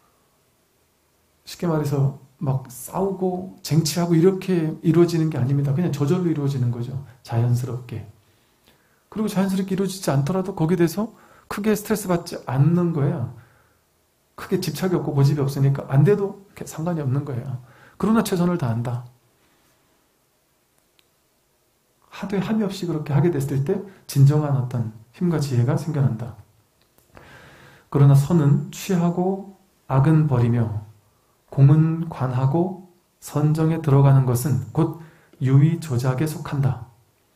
쉽게 말해서 막 싸우고 쟁취하고 이렇게 이루어지는 게 아닙니다. 그냥 저절로 이루어지는 거죠. 자연스럽게. 그리고 자연스럽게 이루어지지 않더라도 거기에 대해서 크게 스트레스 받지 않는 거예요. 크게 집착이 없고 고집이 없으니까 안 돼도 상관이 없는 거예요. 그러나 최선을 다한다. 하되 함이 없이 그렇게 하게 됐을 때 진정한 어떤 힘과 지혜가 생겨난다. 그러나 선은 취하고 악은 버리며 공은 관하고 선정에 들어가는 것은 곧 유의 조작에 속한다.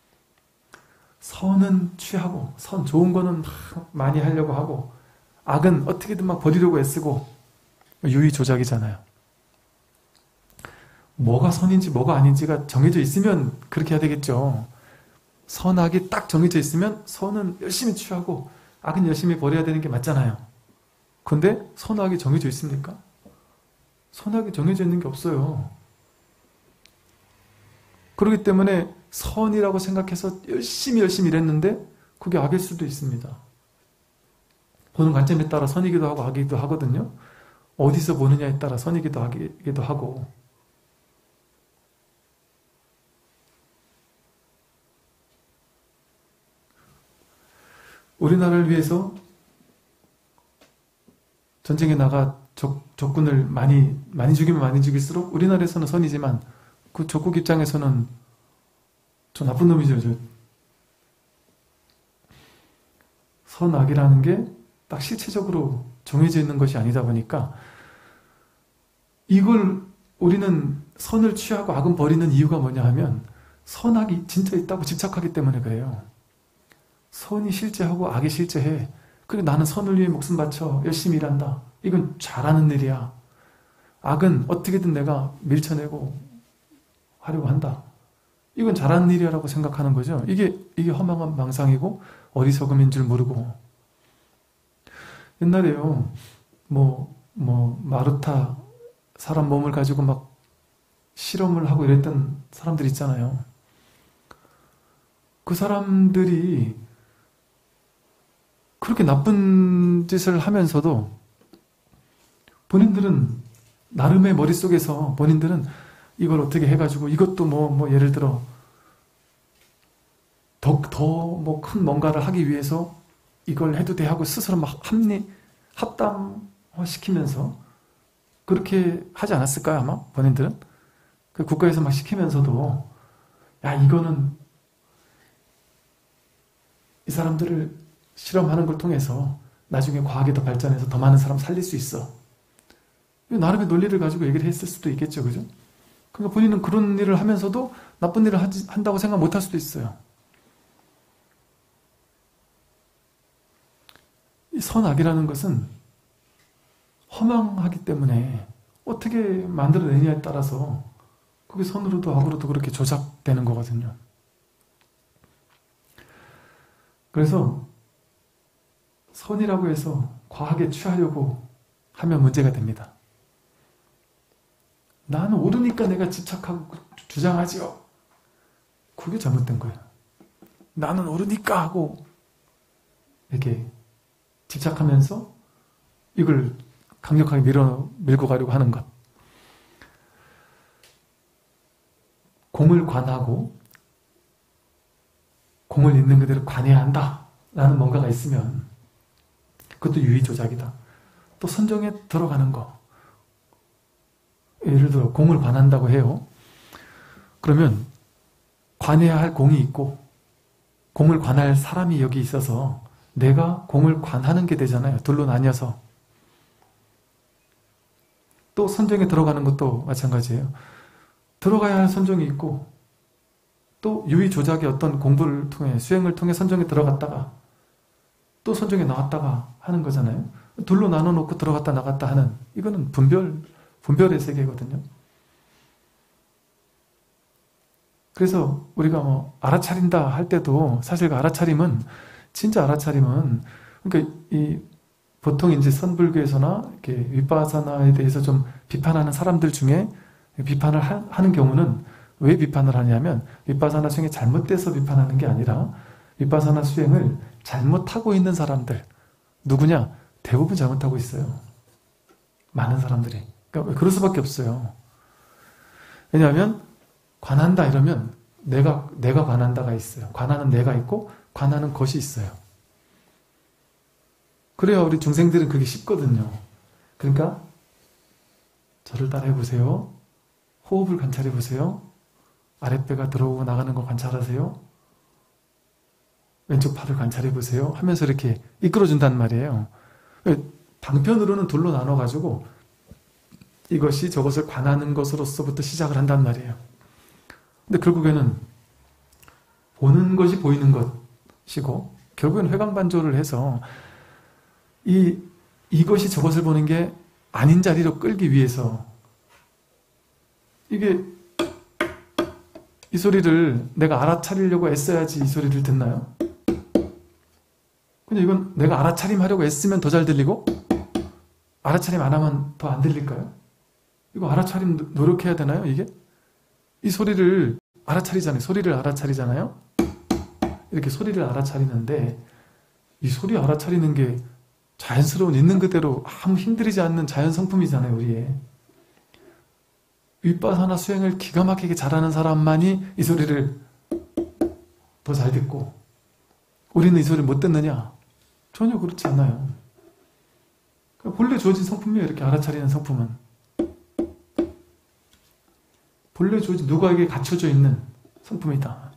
선은 취하고, 선 좋은 거는 막 많이 하려고 하고, 악은 어떻게든 막 버리려고 애쓰고, 유의 조작이잖아요. 뭐가 선인지 뭐가 아닌지가 정해져 있으면 그렇게 해야 되겠죠. 선악이 딱 정해져 있으면 선은 열심히 취하고 악은 열심히 버려야 되는 게 맞잖아요. 근데 선악이 정해져 있습니까? 선악이 정해져 있는 게 없어요. 그렇기 때문에 선이라고 생각해서 열심히 열심히 일했는데 그게 악일 수도 있습니다. 보는 관점에 따라 선이기도 하고 악이기도 하거든요. 어디서 보느냐에 따라 선이기도 악이기도 하고. 우리나라를 위해서 전쟁에 나가 적, 적군을 많이 많이 죽이면 많이 죽일수록 우리나라에서는 선이지만 그 적국 입장에서는 저 나쁜 놈이죠. 저. 선악이라는 게 딱 실체적으로 정해져 있는 것이 아니다 보니까 이걸 우리는 선을 취하고 악은 버리는 이유가 뭐냐 하면 선악이 진짜 있다고 집착하기 때문에 그래요. 선이 실제하고 악이 실제해. 그래 나는 선을 위해 목숨 바쳐 열심히 일한다. 이건 잘하는 일이야. 악은 어떻게든 내가 밀쳐내고 하려고 한다. 이건 잘하는 일이라고 생각하는 거죠. 이게 이게 허망한 망상이고 어리석음인 줄 모르고. 옛날에요. 뭐 뭐 마르타 사람 몸을 가지고 막 실험을 하고 이랬던 사람들 있잖아요. 그 사람들이 그렇게 나쁜 짓을 하면서도 본인들은 나름의 머릿속에서 본인들은 이걸 어떻게 해가지고 이것도 뭐, 뭐 예를 들어 더, 더 뭐 큰 뭔가를 하기 위해서 이걸 해도 돼 하고 스스로 막 합리, 합담시키면서 그렇게 하지 않았을까요 아마? 본인들은? 그 국가에서 막 시키면서도 야 이거는 이 사람들을 실험하는 걸 통해서 나중에 과학이 더 발전해서 더 많은 사람 살릴 수 있어. 나름의 논리를 가지고 얘기를 했을 수도 있겠죠. 그죠? 그러니까 본인은 그런 일을 하면서도 나쁜 일을 하지, 한다고 생각 못 할 수도 있어요. 이 선악이라는 것은 허망하기 때문에 어떻게 만들어내냐에 따라서 그게 선으로도 악으로도 그렇게 조작되는 거거든요. 그래서 선이라고 해서 과하게 취하려고 하면 문제가 됩니다. 나는 옳으니까 내가 집착하고 주장하지요. 그게 잘못된 거예요. 나는 옳으니까 하고 이렇게 집착하면서 이걸 강력하게 밀어, 밀고 가려고 하는 것. 공을 관하고 공을 있는 그대로 관해야 한다 라는 뭔가가 있으면 그것도 유의조작이다. 또 선정에 들어가는 거. 예를 들어 공을 관한다고 해요. 그러면 관해야 할 공이 있고 공을 관할 사람이 여기 있어서 내가 공을 관하는 게 되잖아요. 둘로 나뉘어서. 또 선정에 들어가는 것도 마찬가지예요. 들어가야 할 선정이 있고 또 유의조작의 어떤 공부를 통해 수행을 통해 선정에 들어갔다가 또 선정에 나왔다가 하는 거잖아요. 둘로 나눠놓고 들어갔다 나갔다 하는 이거는 분별, 분별의 세계거든요. 그래서 우리가 뭐 알아차린다 할 때도 사실 그 알아차림은 진짜 알아차림은 그러니까 이 보통 이제 선불교에서나 이렇게 윗바사나에 대해서 좀 비판하는 사람들 중에 비판을 하, 하는 경우는 왜 비판을 하냐면 윗바사나 수행이 잘못돼서 비판하는 게 아니라 윗바사나 수행을 잘못하고 있는 사람들 누구냐? 대부분 잘못하고 있어요. 많은 사람들이. 그러니까 그럴 수밖에 없어요. 왜냐하면 관한다 이러면 내가 내가 관한다가 있어요. 관하는 내가 있고 관하는 것이 있어요. 그래야 우리 중생들은 그게 쉽거든요. 그러니까 저를 따라해 보세요. 호흡을 관찰해 보세요. 아랫배가 들어오고 나가는 거 관찰하세요. 왼쪽 팔을 관찰해 보세요. 하면서 이렇게 이끌어준단 말이에요. 방편으로는 둘로 나눠가지고 이것이 저것을 관하는 것으로서부터 시작을 한단 말이에요. 근데 결국에는 보는 것이 보이는 것이고 결국에는 회광반조를 해서 이, 이것이 저것을 보는 게 아닌 자리로 끌기 위해서 이게 이 소리를 내가 알아차리려고 애써야지 이 소리를 듣나요? 근데 이건 내가 알아차림 하려고 애쓰면 더 잘 들리고 알아차림 안 하면 더 안 들릴까요? 이거 알아차림 노력해야 되나요? 이게? 이 소리를 알아차리잖아요. 소리를 알아차리잖아요. 이렇게 소리를 알아차리는데 이 소리 알아차리는 게 자연스러운 있는 그대로 아무 힘들이지 않는 자연 성품이잖아요. 우리의. 윗바사나 수행을 기가 막히게 잘하는 사람만이 이 소리를 더 잘 듣고 우리는 이 소리를 못 듣느냐? 전혀 그렇지 않아요. 본래 주어진 성품이에요. 이렇게 알아차리는 성품은. 본래 주어진 누구에게 갖춰져 있는 성품이다.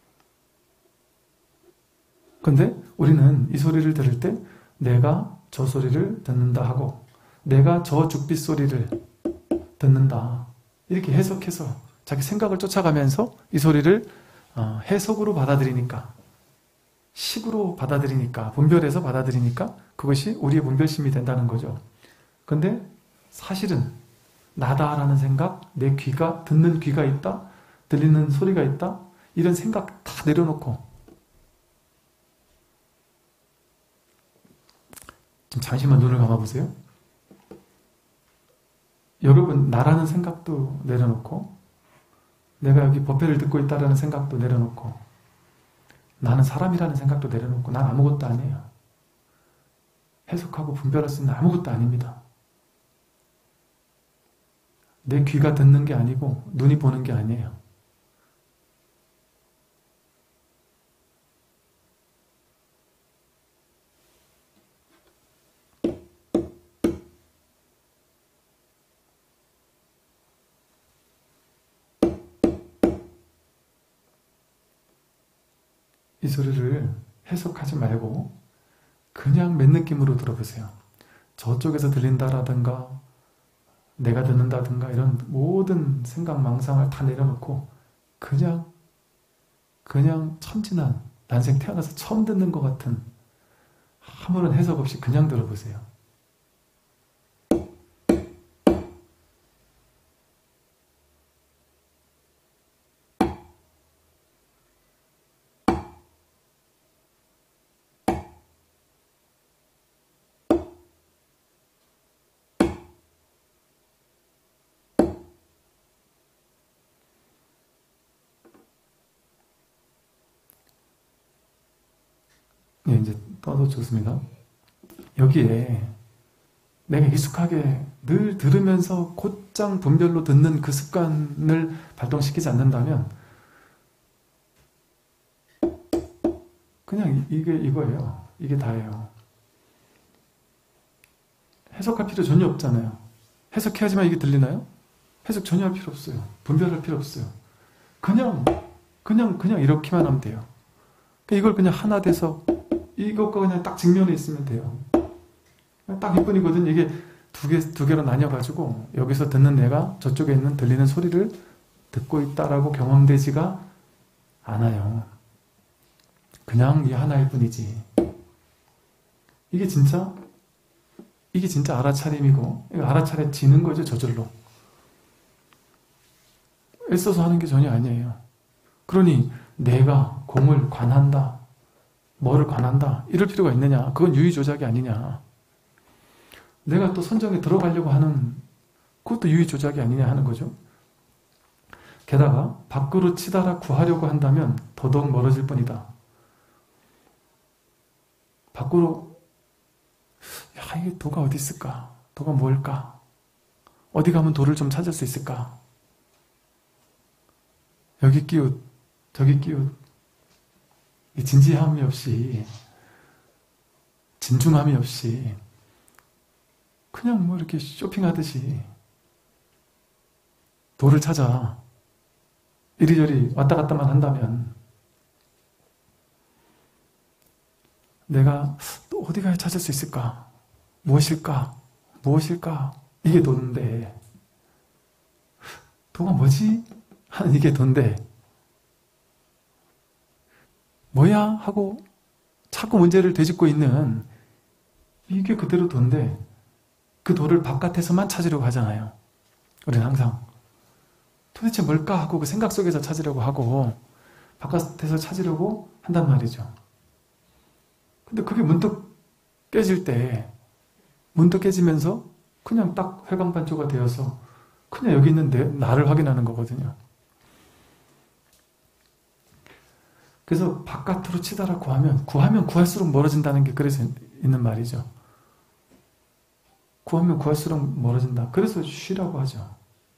근데 우리는 이 소리를 들을 때 내가 저 소리를 듣는다 하고 내가 저 죽빛 소리를 듣는다 이렇게 해석해서 자기 생각을 쫓아가면서 이 소리를 해석으로 받아들이니까 식으로 받아들이니까 분별해서 받아들이니까 그것이 우리의 분별심이 된다는 거죠. 근데 사실은 나다라는 생각, 내 귀가 듣는 귀가 있다, 들리는 소리가 있다 이런 생각 다 내려놓고 좀 잠시만 눈을 감아보세요. 여러분 나라는 생각도 내려놓고 내가 여기 법회를 듣고 있다라는 생각도 내려놓고 나는 사람이라는 생각도 내려놓고 난 아무것도 아니에요. 해석하고 분별할 수 있는 아무것도 아닙니다. 내 귀가 듣는 게 아니고 눈이 보는 게 아니에요. 이 소리를 해석하지 말고 그냥 맨 느낌으로 들어보세요. 저쪽에서 들린다라든가 내가 듣는다든가 이런 모든 생각 망상을 다 내려놓고 그냥 그냥 천진한 난생 태어나서 처음 듣는 것 같은 아무런 해석 없이 그냥 들어보세요. 예, 이제 떠도 좋습니다. 여기에 내가 익숙하게 늘 들으면서 곧장 분별로 듣는 그 습관을 발동시키지 않는다면 그냥 이게 이거예요. 이게 다예요. 해석할 필요 전혀 없잖아요. 해석해야지만 이게 들리나요? 해석 전혀 할 필요 없어요. 분별할 필요 없어요. 그냥 그냥 그냥 이렇게만 하면 돼요. 이걸 그냥 하나 돼서 이것과 그냥 딱 직면해 있으면 돼요. 딱 이뿐이거든. 이게 두 개, 두 개로 나뉘어가지고 여기서 듣는 내가 저쪽에 있는 들리는 소리를 듣고 있다라고 경험되지가 않아요. 그냥 이 하나일 뿐이지. 이게 진짜 이게 진짜 알아차림이고 이거 알아차려지는 거죠. 저절로. 애써서 하는 게 전혀 아니에요. 그러니 내가 공을 관한다. 뭐를 관한다. 이럴 필요가 있느냐. 그건 유의조작이 아니냐. 내가 또 선정에 들어가려고 하는 그것도 유의조작이 아니냐 하는 거죠. 게다가 밖으로 치달아 구하려고 한다면 더더욱 멀어질 뿐이다. 밖으로 야 이게 도가 어디 있을까? 도가 뭘까? 어디 가면 도를 좀 찾을 수 있을까? 여기 끼웃 저기 끼웃 진지함이 없이 진중함이 없이 그냥 뭐 이렇게 쇼핑하듯이 도를 찾아 이리저리 왔다 갔다만 한다면 내가 또 어디 가야 찾을 수 있을까? 무엇일까? 무엇일까? 이게 도인데 도가 뭐지? 하는 이게 도인데 뭐야? 하고 자꾸 문제를 되짚고 있는 이게 그대로 도인데 그 도를 바깥에서만 찾으려고 하잖아요. 우리는 항상 도대체 뭘까? 하고 그 생각 속에서 찾으려고 하고 바깥에서 찾으려고 한단 말이죠. 근데 그게 문득 깨질 때 문득 깨지면서 그냥 딱 회광반조가 되어서 그냥 여기 있는 내, 나를 확인하는 거거든요. 그래서 바깥으로 치달아 구하면 구하면 구할수록 멀어진다는 게 그래서 있는 말이죠. 구하면 구할수록 멀어진다. 그래서 쉬라고 하죠.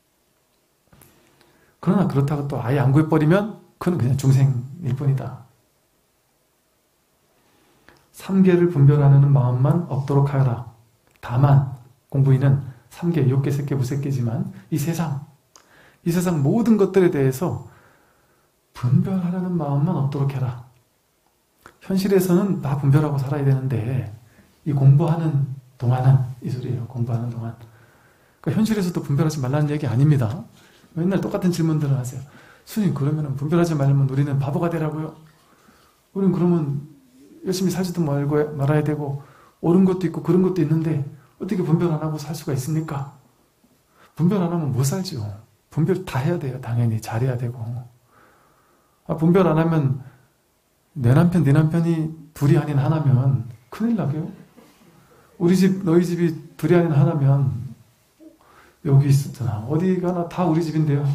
그러나 그렇다고 또 아예 안 구해버리면 그건 그냥 중생일 뿐이다. 삼계를 분별하는 마음만 없도록 하여라. 다만 공부인은 삼계, 육계, 색계, 무색계지만 이 세상, 이 세상 모든 것들에 대해서 분별하려는 마음만 없도록 해라. 현실에서는 다 분별하고 살아야 되는데 이 공부하는 동안은 이 소리예요. 공부하는 동안. 그러니까 현실에서도 분별하지 말라는 얘기 아닙니다. 맨날 똑같은 질문들을 하세요. 스님, 그러면 분별하지 말면 우리는 바보가 되라고요? 우리는 그러면 열심히 살지도 말고 말아야 되고 옳은 것도 있고 그런 것도 있는데 어떻게 분별 안 하고 살 수가 있습니까? 분별 안 하면 못 살죠. 분별 다 해야 돼요. 당연히 잘해야 되고. 아, 분별 안 하면 내 남편, 네 남편이 둘이 아닌 하나면 큰일 나게요. 우리 집, 너희 집이 둘이 아닌 하나면 여기 있었잖아. 어디 가나 다 우리 집인데요.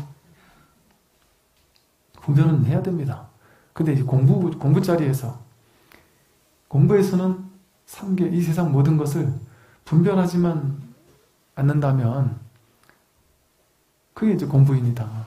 분별은 해야 됩니다. 근데 이 공부, 공부 자리에서 공부에서는 삼계, 이 세상 모든 것을 분별하지만 않는다면 그게 이제 공부입니다.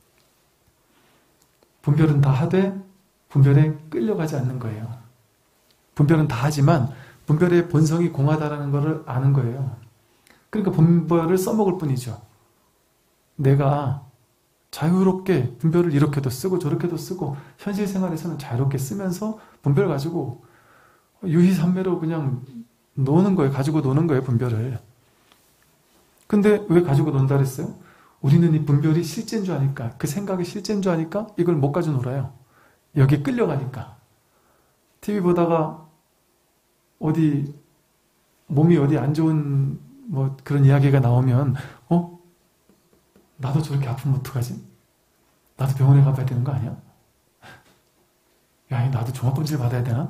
분별은 다 하되 분별에 끌려가지 않는 거예요. 분별은 다 하지만 분별의 본성이 공하다라는 것을 아는 거예요. 그러니까 분별을 써먹을 뿐이죠. 내가 자유롭게 분별을 이렇게도 쓰고 저렇게도 쓰고 현실 생활에서는 자유롭게 쓰면서 분별 가지고 유희산매로 그냥 노는 거예요. 가지고 노는 거예요. 분별을. 근데 왜 가지고 논다 그랬어요? 우리는 이 분별이 실제인 줄 아니까, 그 생각이 실제인 줄 아니까 이걸 못 가지고 놀아요. 여기에 끌려가니까. 티비 보다가 어디 몸이 어디 안 좋은 뭐 그런 이야기가 나오면 어? 나도 저렇게 아프면 어떡하지? 나도 병원에 가봐야 되는 거 아니야? 야, 나도 종합검진을 받아야 되나?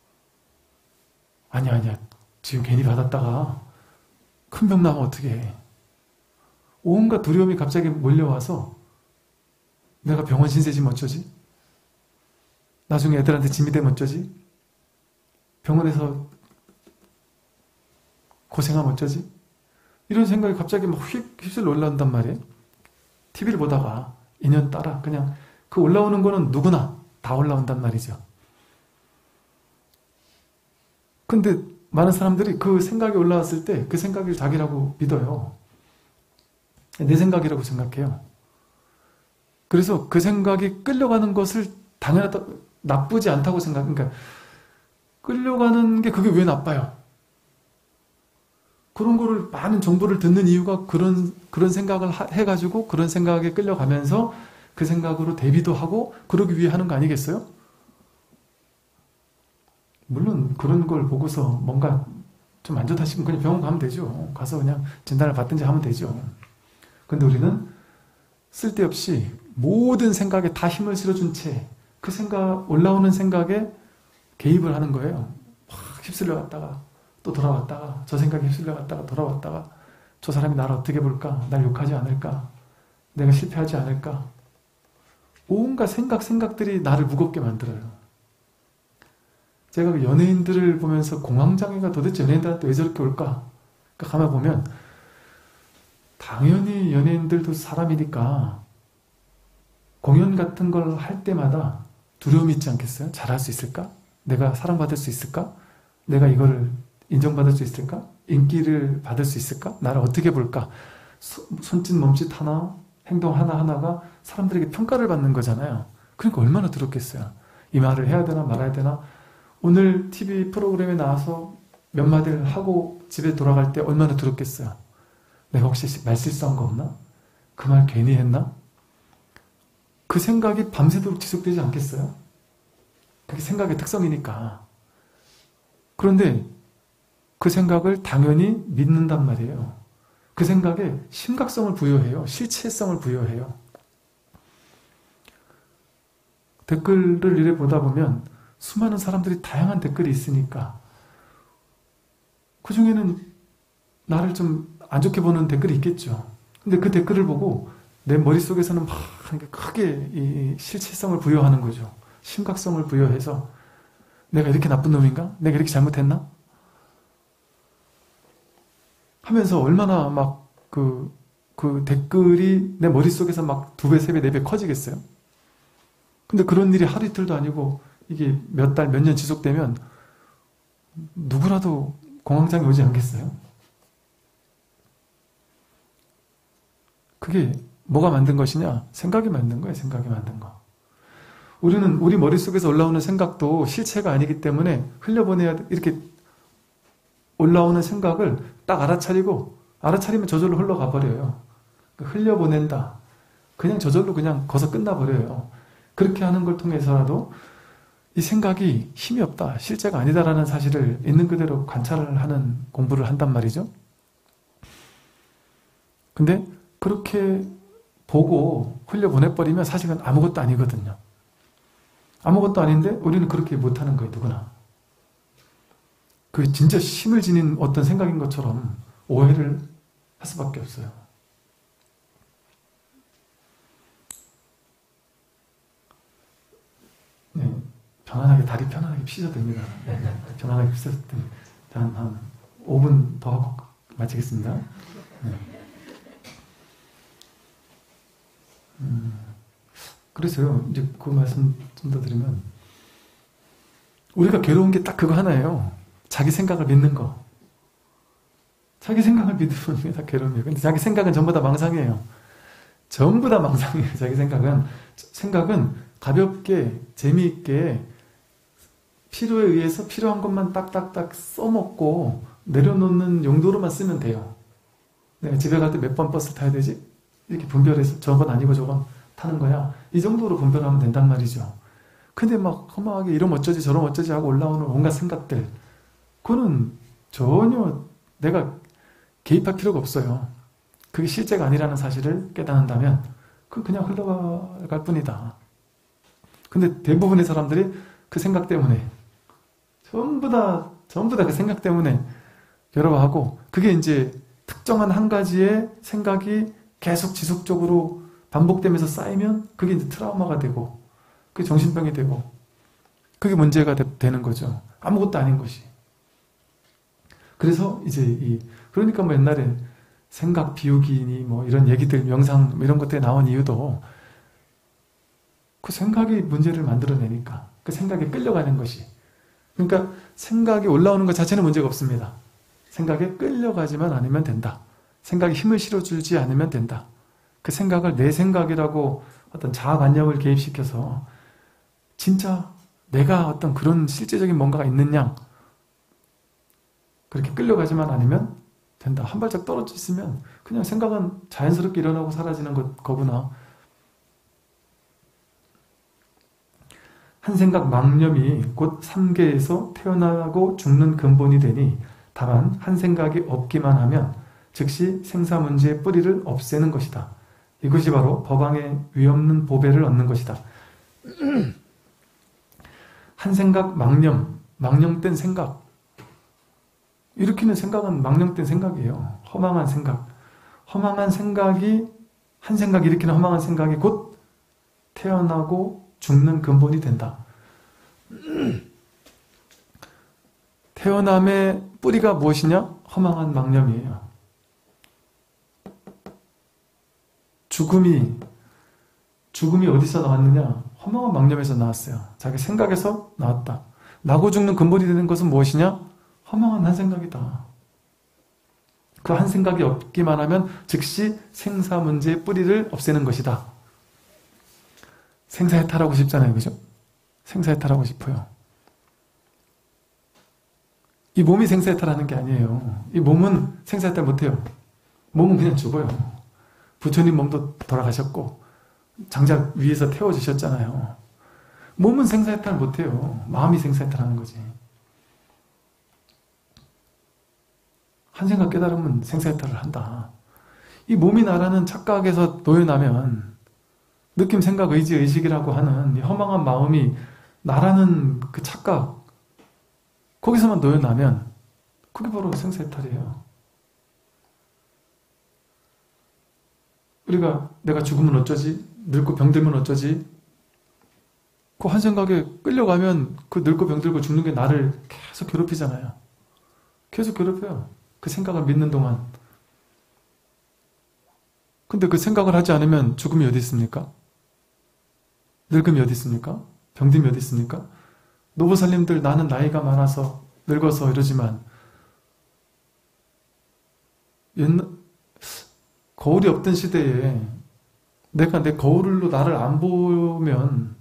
아니야, 아니야. 지금 괜히 받았다가 큰 병 나면 어떡해. 해. 온갖 두려움이 갑자기 몰려와서 내가 병원 신세지면 어쩌지? 나중에 애들한테 짐이 되면 어쩌지? 병원에서 고생하면 어쩌지? 이런 생각이 갑자기 막 휙, 휩쓸려 올라온단 말이에요. 티비를 보다가 인연 따라 그냥 그 올라오는 거는 누구나 다 올라온단 말이죠. 근데 많은 사람들이 그 생각이 올라왔을 때 그 생각을 자기라고 믿어요. 내 생각이라고 생각해요. 그래서 그 생각이 끌려가는 것을 당연하다, 나쁘지 않다고 생각, 그러니까 끌려가는 게 그게 왜 나빠요? 그런 거를 많은 정보를 듣는 이유가 그런, 그런 생각을 하, 해가지고 그런 생각에 끌려가면서 그 생각으로 대비도 하고 그러기 위해 하는 거 아니겠어요? 물론 그런 걸 보고서 뭔가 좀 안 좋다 싶으면 그냥 병원 가면 되죠. 가서 그냥 진단을 받든지 하면 되죠. 근데 우리는 쓸데없이 모든 생각에 다 힘을 실어준 채 그 생각, 올라오는 생각에 개입을 하는 거예요. 막 휩쓸려 갔다가 또 돌아왔다가 저 생각에 휩쓸려 갔다가 돌아왔다가 저 사람이 나를 어떻게 볼까? 날 욕하지 않을까? 내가 실패하지 않을까? 온갖 생각, 생각들이 나를 무겁게 만들어요. 제가 그 연예인들을 보면서 공황장애가 도대체 연예인들한테 왜 저렇게 올까? 그러니까 가만 보면 당연히 연예인들도 사람이니까 공연 같은 걸 할 때마다 두려움이 있지 않겠어요? 잘할 수 있을까? 내가 사랑받을 수 있을까? 내가 이거를 인정받을 수 있을까? 인기를 받을 수 있을까? 나를 어떻게 볼까? 소, 손짓 몸짓 하나, 행동 하나하나가 사람들에게 평가를 받는 거잖아요. 그러니까 얼마나 두렵겠어요. 이 말을 해야 되나 말아야 되나? 오늘 티비 프로그램에 나와서 몇 마디를 하고 집에 돌아갈 때 얼마나 두렵겠어요. 내가 혹시 말실수한 거 없나? 그 말 괜히 했나? 그 생각이 밤새도록 지속되지 않겠어요? 그게 생각의 특성이니까. 그런데 그 생각을 당연히 믿는단 말이에요. 그 생각에 심각성을 부여해요. 실체성을 부여해요. 댓글을 이래 보다 보면 수많은 사람들이 다양한 댓글이 있으니까 그 중에는 나를 좀 안 좋게 보는 댓글이 있겠죠. 근데 그 댓글을 보고 내 머릿속에서는 막 크게 이 실체성을 부여하는 거죠. 심각성을 부여해서 내가 이렇게 나쁜 놈인가? 내가 이렇게 잘못했나? 하면서 얼마나 막 그, 그 댓글이 내 머릿속에서 막 두 배, 세 배, 네 배 커지겠어요? 근데 그런 일이 하루 이틀도 아니고 이게 몇 달, 몇 년 지속되면 누구라도 공황장애 오지 않겠어요? 그게 뭐가 만든 것이냐? 생각이 만든 거예요. 생각이 만든 거. 우리는 우리 머릿속에서 올라오는 생각도 실체가 아니기 때문에 흘려보내야 돼. 이렇게 올라오는 생각을 딱 알아차리고 알아차리면 저절로 흘러가 버려요. 흘려보낸다. 그냥 저절로 그냥 거서 끝나버려요. 그렇게 하는 걸 통해서라도 이 생각이 힘이 없다, 실제가 아니다라는 사실을 있는 그대로 관찰을 하는 공부를 한단 말이죠. 근데 그렇게 보고 흘려보내버리면 사실은 아무것도 아니거든요. 아무것도 아닌데 우리는 그렇게 못하는 거예요. 누구나. 그 진짜 힘을 지닌 어떤 생각인 것처럼 오해를 할 수밖에 없어요. 네, 편안하게, 다리 편안하게 피셔도 됩니다. 네, 편안하게 피셔도 됩니다. 한, 한 오 분 더 하고 마치겠습니다. 네. 음, 그래서요, 이제 그 말씀 좀 더 드리면, 우리가 괴로운 게 딱 그거 하나예요. 자기 생각을 믿는 거. 자기 생각을 믿으면 다 괴로움이에요. 근데 자기 생각은 전부 다 망상이에요. 전부 다 망상이에요. 자기 생각은. 생각은 가볍게, 재미있게, 필요에 의해서 필요한 것만 딱딱딱 써먹고 내려놓는 용도로만 쓰면 돼요. 내가 집에 갈 때 몇 번 버스 타야 되지? 이렇게 분별해서 저건 아니고 저건 타는 거야. 이 정도로 분별하면 된단 말이죠. 근데 막 허망하게 이러면 어쩌지 저러면 어쩌지 하고 올라오는 온갖 생각들, 그거는 전혀 내가 개입할 필요가 없어요. 그게 실제가 아니라는 사실을 깨닫는다면 그건 그냥 흘러갈 뿐이다. 근데 대부분의 사람들이 그 생각 때문에 전부 다 전부 다 그 생각 때문에 괴로워하고, 그게 이제 특정한 한 가지의 생각이 계속 지속적으로 반복되면서 쌓이면 그게 이제 트라우마가 되고 그게 정신병이 되고 그게 문제가 되, 되는 거죠. 아무것도 아닌 것이. 그래서 이제 이 그러니까 뭐 옛날에 생각 비우기니 뭐 이런 얘기들, 명상 이런 것들이 나온 이유도 그 생각이 문제를 만들어내니까, 그 생각에 끌려가는 것이. 그러니까 생각이 올라오는 것 자체는 문제가 없습니다. 생각에 끌려가지만 않으면 된다. 생각에 힘을 실어주지 않으면 된다. 그 생각을 내 생각이라고 어떤 자아관념을 개입시켜서 진짜 내가 어떤 그런 실제적인 뭔가가 있느냐, 그렇게 끌려가지만 않으면 된다. 한 발짝 떨어져 있으면 그냥 생각은 자연스럽게 일어나고 사라지는 것, 거구나. 한 생각 망념이 곧 삼계에서 태어나고 죽는 근본이 되니, 다만 한 생각이 없기만 하면 즉시 생사문제의 뿌리를 없애는 것이다. 이것이 바로 법왕의 위없는 보배를 얻는 것이다. 한 생각 망념, 망념된 생각, 일으키는 생각은 망념된 생각이에요. 허망한 생각. 허망한 생각이, 한 생각 일으키는 허망한 생각이 곧 태어나고 죽는 근본이 된다. 태어남의 뿌리가 무엇이냐? 허망한 망념이에요. 죽음이, 죽음이 어디서 나왔느냐? 허망한 망념에서 나왔어요. 자기 생각에서 나왔다. 나고 죽는 근본이 되는 것은 무엇이냐? 허망한 한 생각이다. 그 한 생각이 없기만 하면 즉시 생사 문제의 뿌리를 없애는 것이다. 생사해탈하고 싶잖아요. 그죠? 생사해탈하고 싶어요. 이 몸이 생사해탈하는 게 아니에요. 이 몸은 생사해탈 못해요. 몸은 그냥 죽어요. 부처님 몸도 돌아가셨고 장작 위에서 태워주셨잖아요. 몸은 생사해탈 못해요. 마음이 생사해탈하는 거지. 한 생각 깨달으면 생사해탈을 한다. 이 몸이 나라는 착각에서 놓여나면, 느낌, 생각, 의지, 의식이라고 하는 이 허망한 마음이 나라는 그 착각, 거기서만 놓여나면 그게 바로 생사해탈이에요. 우리가 내가 죽으면 어쩌지? 늙고 병들면 어쩌지? 그 한 생각에 끌려가면 그 늙고 병들고 죽는 게 나를 계속 괴롭히잖아요. 계속 괴롭혀요. 그 생각을 믿는 동안. 근데 그 생각을 하지 않으면 죽음이 어디 있습니까? 늙음이 어디 있습니까? 병듦이 어디 있습니까? 노부살님들 나는 나이가 많아서 늙어서 이러지만, 옛날 거울이 없던 시대에 내가 내 거울로 나를 안 보면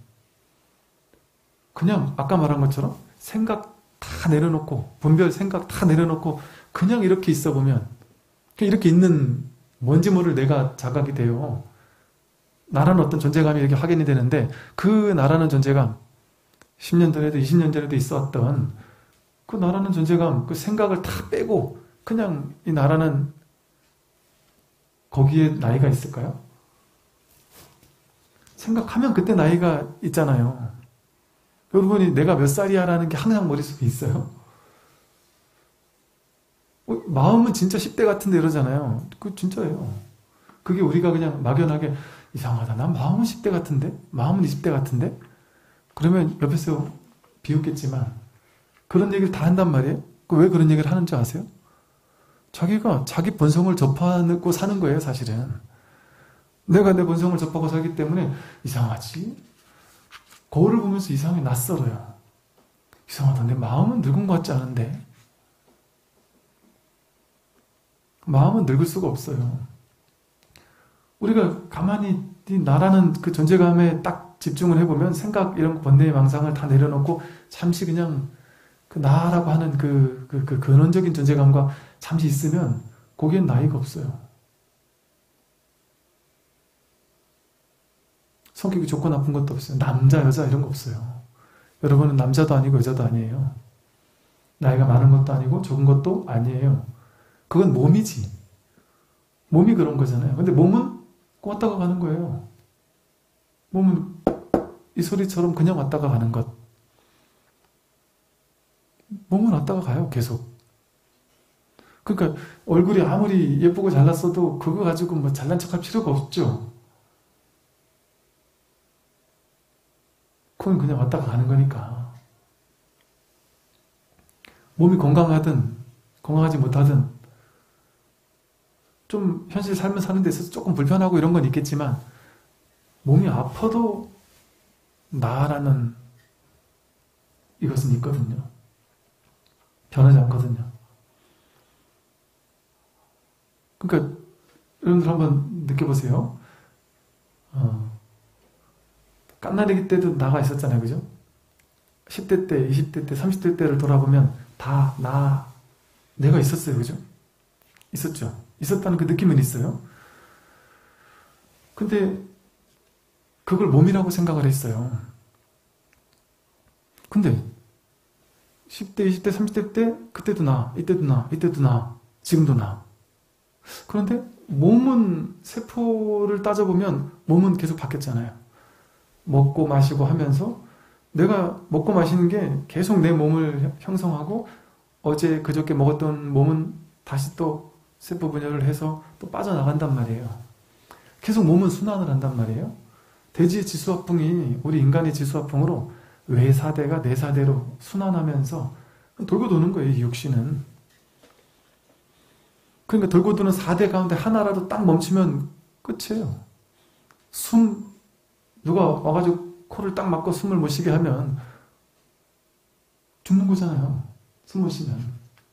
그냥 아까 말한 것처럼 생각 다 내려놓고 분별 생각 다 내려놓고 그냥 이렇게 있어 보면 이렇게 있는 뭔지 모를 내가 자각이 돼요. 나라는 어떤 존재감이 이렇게 확인이 되는데 그 나라는 존재감 십 년 전에도 이십 년 전에도 있었던 그 나라는 존재감 그 생각을 다 빼고 그냥 이 나라는 거기에 나이가 있을까요? 생각하면 그때 나이가 있잖아요. 여러분이 내가 몇 살이야 라는 게 항상 머릿속에 있어요. 어, 마음은 진짜 십 대 같은데 이러잖아요. 그 진짜예요. 그게 우리가 그냥 막연하게 이상하다. 난 마음은 십 대 같은데? 마음은 이십 대 같은데? 그러면 옆에서 비웃겠지만 그런 얘기를 다 한단 말이에요. 왜 그런 얘기를 하는지 아세요? 자기가 자기 본성을 접하고 사는 거예요, 사실은. 내가 내 본성을 접하고 살기 때문에 이상하지? 거울을 보면서 이상하게 낯설어요. 이상하다. 내 마음은 늙은 것 같지 않은데? 마음은 늙을 수가 없어요. 우리가 가만히 나라는 그 존재감에 딱 집중을 해보면 생각 이런 번뇌의 망상을 다 내려놓고 잠시 그냥 그 나라고 하는 그, 그, 그 근원적인 존재감과 잠시 있으면 거기엔 나이가 없어요. 성격이 좋고 나쁜 것도 없어요. 남자, 여자 이런 거 없어요. 여러분은 남자도 아니고 여자도 아니에요. 나이가 많은 것도 아니고 적은 것도 아니에요. 그건 몸이지. 몸이 그런 거잖아요. 근데 몸은 왔다가 가는 거예요. 몸은 이 소리처럼 그냥 왔다가 가는 것. 몸은 왔다가 가요, 계속. 그러니까 얼굴이 아무리 예쁘고 잘났어도 그거 가지고 뭐 잘난 척할 필요가 없죠. 그건 그냥 왔다가 가는 거니까. 몸이 건강하든 건강하지 못하든 좀 현실 삶을 사는 데 있어서 조금 불편하고 이런 건 있겠지만 몸이 아파도 나라는 이것은 있거든요. 변하지 않거든요. 그러니까 여러분들 한번 느껴보세요. 어, 깐나리기 때도 나가 있었잖아요. 그죠? 십 대 때, 이십 대 때, 삼십 대 때를 돌아보면 다 나, 내가 있었어요. 그죠? 있었죠. 있었다는 그 느낌은 있어요. 근데 그걸 몸이라고 생각을 했어요. 근데 십 대, 이십 대, 삼십 대 때 그때도 나, 이때도 나, 이때도 나, 지금도 나. 그런데 몸은 세포를 따져보면 몸은 계속 바뀌었잖아요. 먹고 마시고 하면서 내가 먹고 마시는 게 계속 내 몸을 형성하고 어제 그저께 먹었던 몸은 다시 또 세포 분열을 해서 또 빠져나간단 말이에요. 계속 몸은 순환을 한단 말이에요. 대지의 지수화풍이 우리 인간의 지수화풍으로 외사대가 내사대로 순환하면서 돌고 도는 거예요. 이 육신은. 그러니까 돌고 도는 사대 가운데 하나라도 딱 멈추면 끝이에요. 숨 누가 와가지고 코를 딱 막고 숨을 못 쉬게 하면 죽는 거잖아요. 숨 못 쉬면.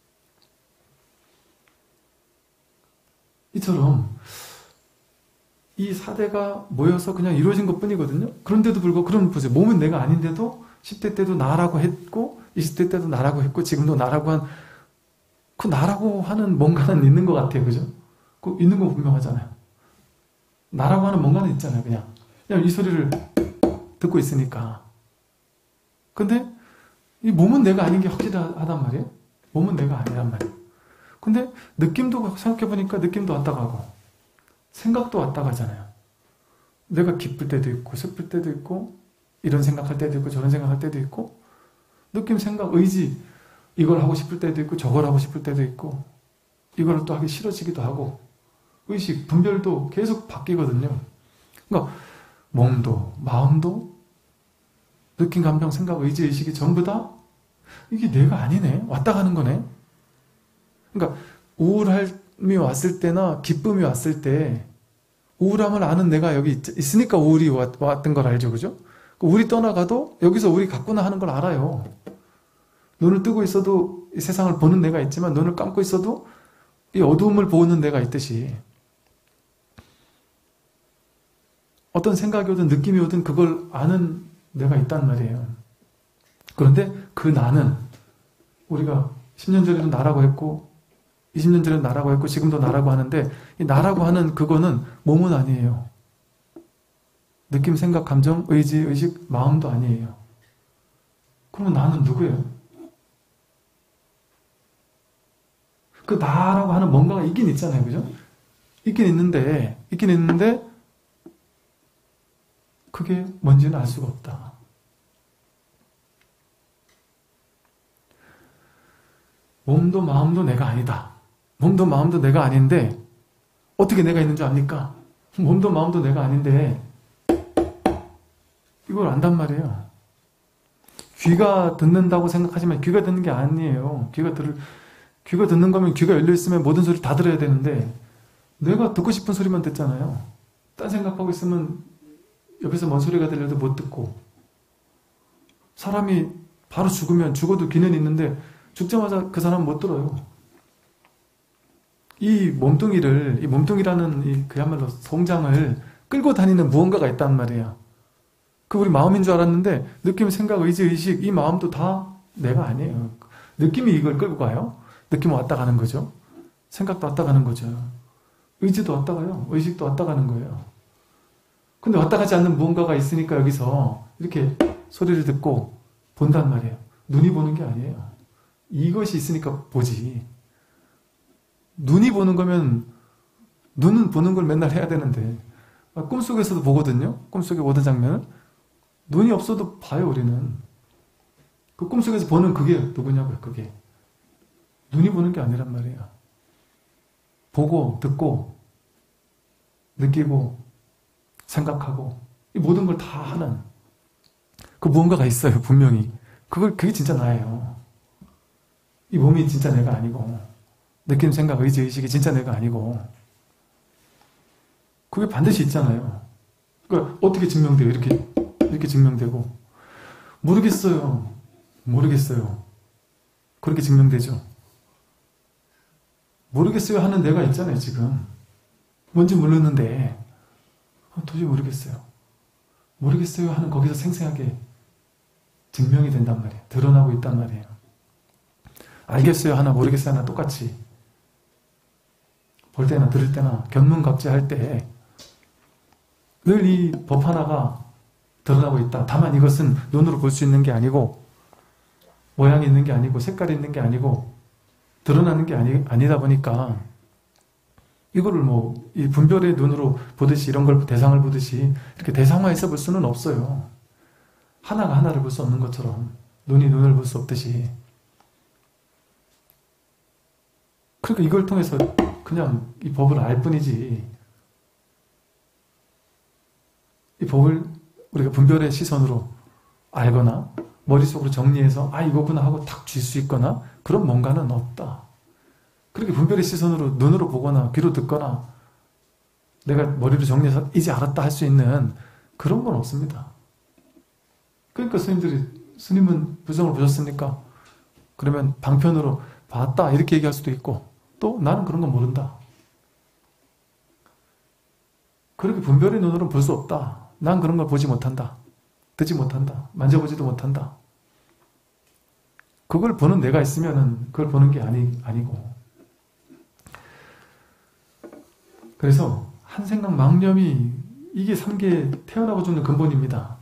이처럼 이 사대가 모여서 그냥 이루어진 것 뿐이거든요. 그런데도 불구하고 그럼 보세요. 몸은 내가 아닌데도 십 대 때도 나라고 했고 이십 대 때도 나라고 했고 지금도 나라고 한 그 나라고 하는 뭔가는 있는 것 같아요. 그죠? 그 있는 거 분명하잖아요. 나라고 하는 뭔가는 있잖아요. 그냥. 그냥 이 소리를 듣고 있으니까. 근데 이 몸은 내가 아닌 게 확실하단 말이에요. 몸은 내가 아니란 말이에요. 근데 느낌도 생각해보니까 느낌도 왔다 가고 생각도 왔다 가잖아요. 내가 기쁠 때도 있고 슬플 때도 있고 이런 생각할 때도 있고 저런 생각할 때도 있고 느낌, 생각, 의지 이걸 하고 싶을 때도 있고 저걸 하고 싶을 때도 있고 이걸 또 하기 싫어지기도 하고 의식, 분별도 계속 바뀌거든요. 그러니까 몸도 마음도 느낌, 감정, 생각, 의지, 의식이 전부 다 이게 내가 아니네. 왔다 가는 거네. 그러니까 우울함이 왔을 때나 기쁨이 왔을 때 우울함을 아는 내가 여기 있, 있으니까 우울이 왔, 왔던 걸 알죠. 그죠? 우울이 떠나가도 여기서 우울이 갔구나 하는 걸 알아요. 눈을 뜨고 있어도 이 세상을 보는 내가 있지만 눈을 감고 있어도 이 어두움을 보는 내가 있듯이 어떤 생각이 오든 느낌이 오든 그걸 아는 내가 있단 말이에요. 그런데 그 나는 우리가 십 년 전에도 나라고 했고 이십 년 전에도 나라고 했고 지금도 나라고 하는데 이 나라고 하는 그거는 몸은 아니에요. 느낌, 생각, 감정, 의지, 의식, 마음도 아니에요. 그러면 나는 누구예요? 그 나라고 하는 뭔가가 있긴 있잖아요. 그죠? 있긴 있는데 있긴 있는데 그게 뭔지는 알 수가 없다. 몸도 마음도 내가 아니다. 몸도 마음도 내가 아닌데 어떻게 내가 있는 줄 압니까? 몸도 마음도 내가 아닌데 이걸 안단 말이에요. 귀가 듣는다고 생각하지만 귀가 듣는 게 아니에요. 귀가 들, 귀가 듣는 거면 귀가 열려있으면 모든 소리 다 들어야 되는데 내가 듣고 싶은 소리만 듣잖아요. 딴 생각하고 있으면 옆에서 뭔 소리가 들려도 못 듣고 사람이 바로 죽으면 죽어도 귀는 있는데 죽자마자 그 사람은 못 들어요. 이 몸뚱이를, 이 몸뚱이라는 이 그야말로 송장을 끌고 다니는 무언가가 있단 말이에요. 그 우리 마음인 줄 알았는데 느낌, 생각, 의지, 의식 이 마음도 다 내가 아니에요. 느낌이 이걸 끌고 가요. 느낌은 왔다 가는 거죠. 생각도 왔다 가는 거죠. 의지도 왔다 가요. 의식도 왔다 가는 거예요. 근데 왔다 가지 않는 무언가가 있으니까 여기서 이렇게 소리를 듣고 본단 말이에요. 눈이 보는 게 아니에요. 이것이 있으니까 보지. 눈이 보는 거면 눈은 보는 걸 맨날 해야 되는데 꿈속에서도 보거든요. 꿈속에 모든 장면을. 눈이 없어도 봐요. 우리는. 그 꿈속에서 보는 그게 누구냐고요. 그게. 눈이 보는 게 아니란 말이에요. 보고 듣고 느끼고 생각하고 이 모든 걸 다 하는 그 무언가가 있어요. 분명히. 그걸 그게 진짜 나예요. 이 몸이 진짜 내가 아니고 느낌, 생각, 의지, 의식이 진짜 내가 아니고 그게 반드시 있잖아요. 그러니까 어떻게 증명돼요? 이렇게 이렇게 증명되고 모르겠어요. 모르겠어요. 그렇게 증명되죠. 모르겠어요 하는 내가 있잖아요. 지금 뭔지 모르는데 어, 도저히 모르겠어요. 모르겠어요 하는 거기서 생생하게 증명이 된단 말이에요. 드러나고 있단 말이에요. 알겠어요 하나 모르겠어요 하나 똑같이 볼 때나 들을 때나 견문갑질할 때 늘 이 법 하나가 드러나고 있다. 다만 이것은 눈으로 볼 수 있는 게 아니고 모양이 있는 게 아니고 색깔이 있는 게 아니고 드러나는 게 아니, 아니다 보니까 이거를 뭐 이 분별의 눈으로 보듯이 이런 걸 대상을 보듯이 이렇게 대상화해서 볼 수는 없어요. 하나가 하나를 볼 수 없는 것처럼 눈이 눈을 볼 수 없듯이 그러니까 이걸 통해서 그냥 이 법을 알 뿐이지 이 법을 우리가 분별의 시선으로 알거나 머릿속으로 정리해서 아 이거구나 하고 탁 쥘 수 있거나 그런 뭔가는 없다. 그렇게 분별의 시선으로 눈으로 보거나 귀로 듣거나 내가 머리로 정리해서 이제 알았다 할 수 있는 그런 건 없습니다. 그러니까 스님들이 스님은 부정을 보셨습니까? 그러면 방편으로 봤다 이렇게 얘기할 수도 있고 또 나는 그런 건 모른다. 그렇게 분별의 눈으로는 볼 수 없다. 난 그런 걸 보지 못한다. 듣지 못한다. 만져보지도 못한다. 그걸 보는 내가 있으면은 그걸 보는 게 아니, 아니고. 그래서 한생각 망념이 이게 삼계에 태어나고 죽는 근본입니다.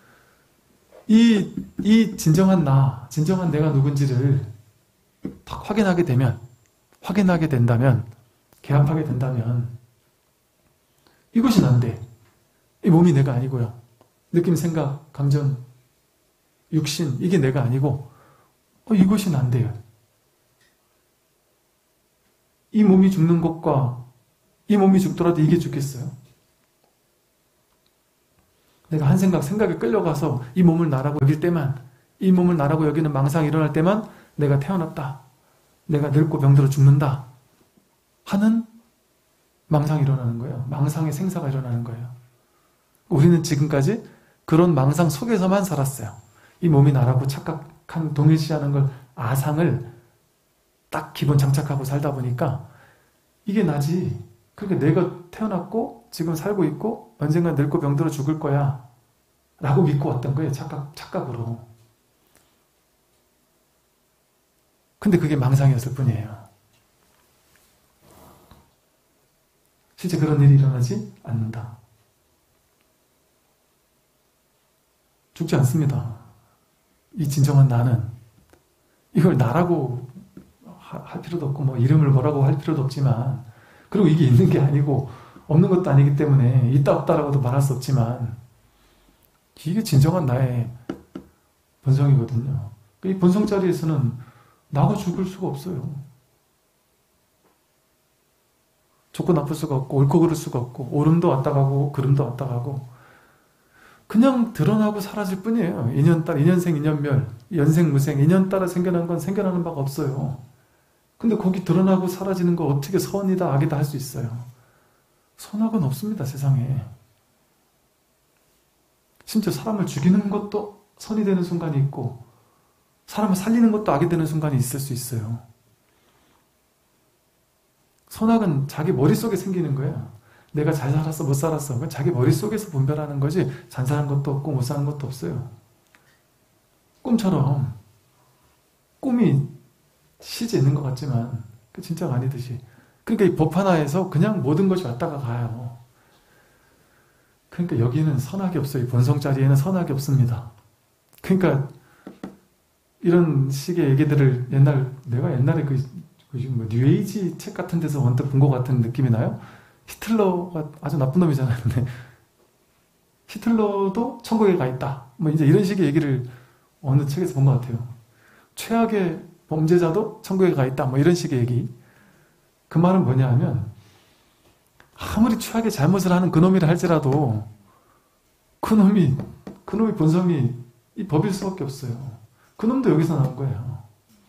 이, 이 진정한 나, 진정한 내가 누군지를 딱 확인하게 되면, 확인하게 된다면, 개합하게 된다면, 이것이 난데, 이 몸이 내가 아니고요. 느낌, 생각, 감정, 육신, 이게 내가 아니고, 어, 이것이 난데요. 이 몸이 죽는 것과 이 몸이 죽더라도 이게 죽겠어요? 내가 한 생각, 생각에 끌려가서 이 몸을 나라고 여길 때만, 이 몸을 나라고 여기는 망상이 일어날 때만 내가 태어났다. 내가 늙고 병들어 죽는다. 하는 망상이 일어나는 거예요. 망상의 생사가 일어나는 거예요. 우리는 지금까지 그런 망상 속에서만 살았어요. 이 몸이 나라고 착각한 동일시하는 걸 아상을 딱 기본 장착하고 살다 보니까 이게 나지. 그러니까 내가 태어났고 지금 살고 있고 언젠가 늙고 병들어 죽을 거야 라고 믿고 왔던 거예요. 착각, 착각으로. 근데 그게 망상이었을 뿐이에요. 실제 그런 일이 일어나지 않는다. 죽지 않습니다. 이 진정한 나는 이걸 나라고 할 필요도 없고 뭐 이름을 뭐라고 할 필요도 없지만, 그리고 이게 있는 게 아니고 없는 것도 아니기 때문에 있다 없다라고도 말할 수 없지만 이게 진정한 나의 본성이거든요. 이 본성 자리에서는 나가 죽을 수가 없어요. 좋고 나쁠 수가 없고 옳고 그를 수가 없고 옳음도 왔다 가고 그름도 왔다 가고 그냥 드러나고 사라질 뿐이에요. 인연따라 인연생 인연멸, 연생무생, 인연 따라 생겨난 건 생겨나는 바가 없어요. 근데 거기 드러나고 사라지는 거 어떻게 선이다 악이다 할 수 있어요? 선악은 없습니다, 세상에. 심지어 사람을 죽이는 것도 선이 되는 순간이 있고 사람을 살리는 것도 악이 되는 순간이 있을 수 있어요. 선악은 자기 머릿속에 생기는 거예요. 내가 잘 살았어 못 살았어 그건 자기 머릿속에서 분별하는 거지 잘 사는 것도 없고 못 사는 것도 없어요. 꿈처럼 꿈이 시제 있는 것 같지만 그 진짜가 아니듯이, 그러니까 이 법 하나에서 그냥 모든 것이 왔다가 가요. 그러니까 여기는 선악이 없어요. 이 본성 자리에는 선악이 없습니다. 그러니까 이런 식의 얘기들을 옛날 내가 옛날에 그, 그 뭐 뉴에이지 책 같은 데서 언뜻 본 것 같은 느낌이 나요. 히틀러가 아주 나쁜 놈이잖아요. 근데 히틀러도 천국에 가 있다. 뭐 이제 이런 식의 얘기를 어느 책에서 본 것 같아요. 최악의 범죄자도 천국에 가 있다. 뭐 이런 식의 얘기. 그 말은 뭐냐 하면 아무리 최악의 잘못을 하는 그놈이라 할지라도 그놈이 그놈의 본성이 이 법일 수밖에 없어요. 그놈도 여기서 나온 거예요.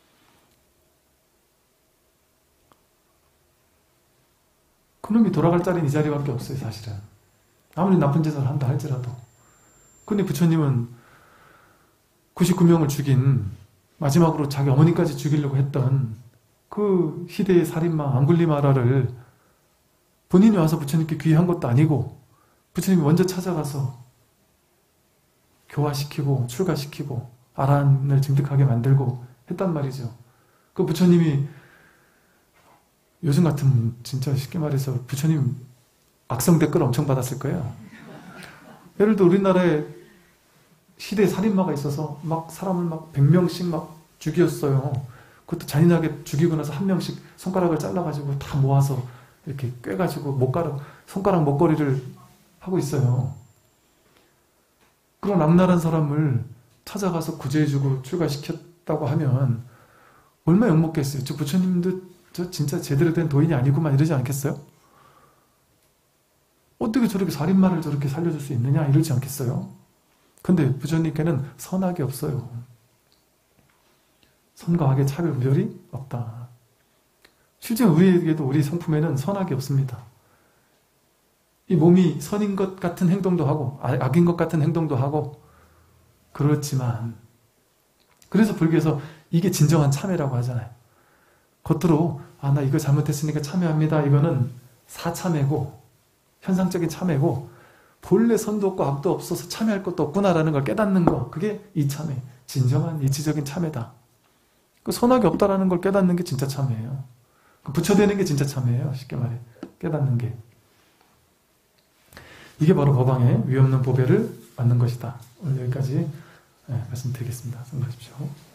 그놈이 돌아갈 자리는 이 자리밖에 없어요, 사실은. 아무리 나쁜 짓을 한다 할지라도. 근데 부처님은 구십구 명을 죽인, 마지막으로 자기 어머니까지 죽이려고 했던 그 희대의 살인마 앙굴리마라를 본인이 와서 부처님께 귀한 것도 아니고 부처님이 먼저 찾아가서 교화시키고 출가시키고 아란을 증득하게 만들고 했단 말이죠. 그 부처님이 요즘 같은 진짜 쉽게 말해서 부처님 악성 댓글 엄청 받았을 거예요. 예를 들어 우리나라에 시대 살인마가 있어서 막 사람을 막 백 명씩 막 죽였어요. 그것도 잔인하게 죽이고 나서 한 명씩 손가락을 잘라가지고 다 모아서 이렇게 꿰가지고 목가락, 손가락 목걸이를 하고 있어요. 그런 악랄한 사람을 찾아가서 구제해주고 출가시켰다고 하면 얼마나 욕먹겠어요. 저 부처님도 저 진짜 제대로 된 도인이 아니구만 이러지 않겠어요? 어떻게 저렇게 살인마를 저렇게 살려줄 수 있느냐 이러지 않겠어요? 근데 부처님께는 선악이 없어요. 선과 악의 차별이 없다. 실제 우리에게도 우리 성품에는 선악이 없습니다. 이 몸이 선인 것 같은 행동도 하고 악인 것 같은 행동도 하고 그렇지만, 그래서 불교에서 이게 진정한 참회라고 하잖아요. 겉으로 아 나 이거 잘못했으니까 참회합니다. 이거는 사참회고 현상적인 참회고 본래 선도 없고 악도 없어서 참회할 것도 없구나라는 걸 깨닫는 거, 그게 이참회, 진정한 이치적인 참회다. 그 선악이 없다라는 걸 깨닫는 게 진짜 참회예요. 부처되는 게 진짜 참회예요. 쉽게 말해 깨닫는 게. 이게 바로 법왕의 위없는 보배를 받는 것이다. 오늘 여기까지 말씀드리겠습니다. 수고하십시오.